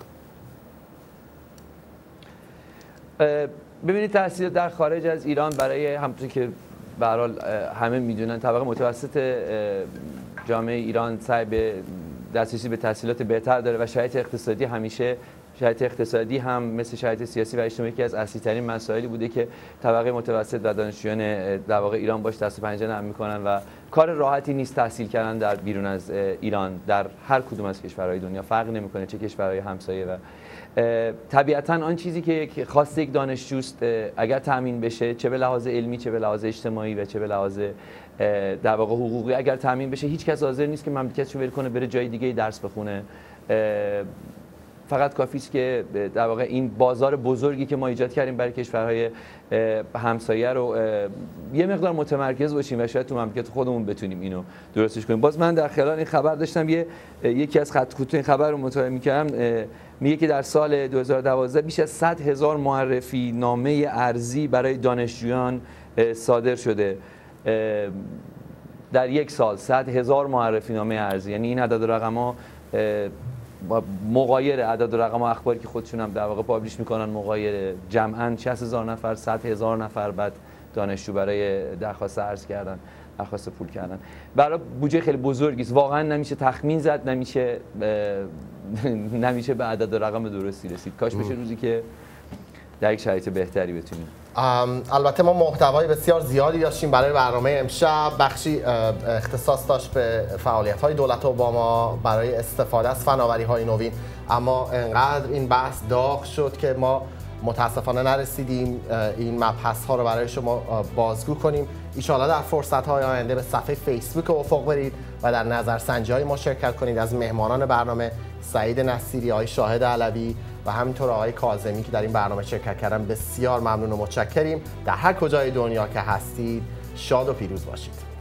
ببینید تحصیل در خارج از ایران برای همونطور که به هر حال همه میدونن طبقه متوسط جامعه ایران سعی به دسترسی به تحصیلات بهتر داره و شرایط اقتصادی همیشه شرایط اقتصادی هم مثل شرایط سیاسی و اجتماعی که از اصلی ترین مسائلی بوده که طبقه متوسط و دانشجویان در واقع ایران باش دست و پنجه نرم میکنن و کار راحتی نیست تحصیل کردن در بیرون از ایران در هر کدوم از کشورهای دنیا، فرق نمیکنه چه کشورهای همسایه. و طبیعتا آن چیزی که خاص یک دانشجوست اگر تامین بشه، چه به لحاظ علمی چه به لحاظ اجتماعی و چه به لحاظ در واقع حقوقی اگر تامین بشه، هیچ کس حاضر نیست که مملکتشو ول کنه بره جای دیگه درس بخونه. فقط کافی است که در واقع این بازار بزرگی که ما ایجاد کردیم برای کشورهای همسایه رو یه مقدار متمرکز باشیم و شاید تو مملکت خودمون بتونیم اینو درستش کنیم. باز من در خلال این خبر داشتم یه یکی از خط خطوط این خبر رو مطالعه می‌کردم، میگه که در سال دو هزار و دوازده بیش از صد هزار معرفی نامه ارزی برای دانشجویان صادر شده. در یک سال صد هزار معرفی نامه ارزی، یعنی این عدد رقم‌ها مغایر عدد و رقم و اخباری که خودشون هم در واقع پابلیش میکنن مغایر. جمعاً شصت هزار نفر، صد هزار نفر بعد دانشجو برای درخواست عرض کردن، درخواست پول کردن. برای بودجه خیلی بزرگی است، واقعا نمیشه تخمین زد، نمیشه نمیشه به عدد و رقم درستی رسید. کاش بشه روزی که در یک شرایط بهتری بتونیم. البته ما محتوای بسیار زیادی داشتیم برای برنامه امشب. بخشی اختصاص داشت به فعالیت‌های دولت اوباما برای استفاده از فناوری‌های نوین، اما انقدر این بحث داغ شد که ما متاسفانه نرسیدیم این مبحث‌ها رو برای شما بازگو کنیم. ان شاءالله در فرصت‌های آینده به صفحه فیسبوک افق برید و در نظرسنجی‌های ما شرکت کنید. از مهمانان برنامه سعید نصیری، آقای شاهد علوی و همینطور آقای کاظمی که در این برنامه شرکت کردن بسیار ممنون و متشکریم. در هر کجای دنیا که هستید شاد و پیروز باشید.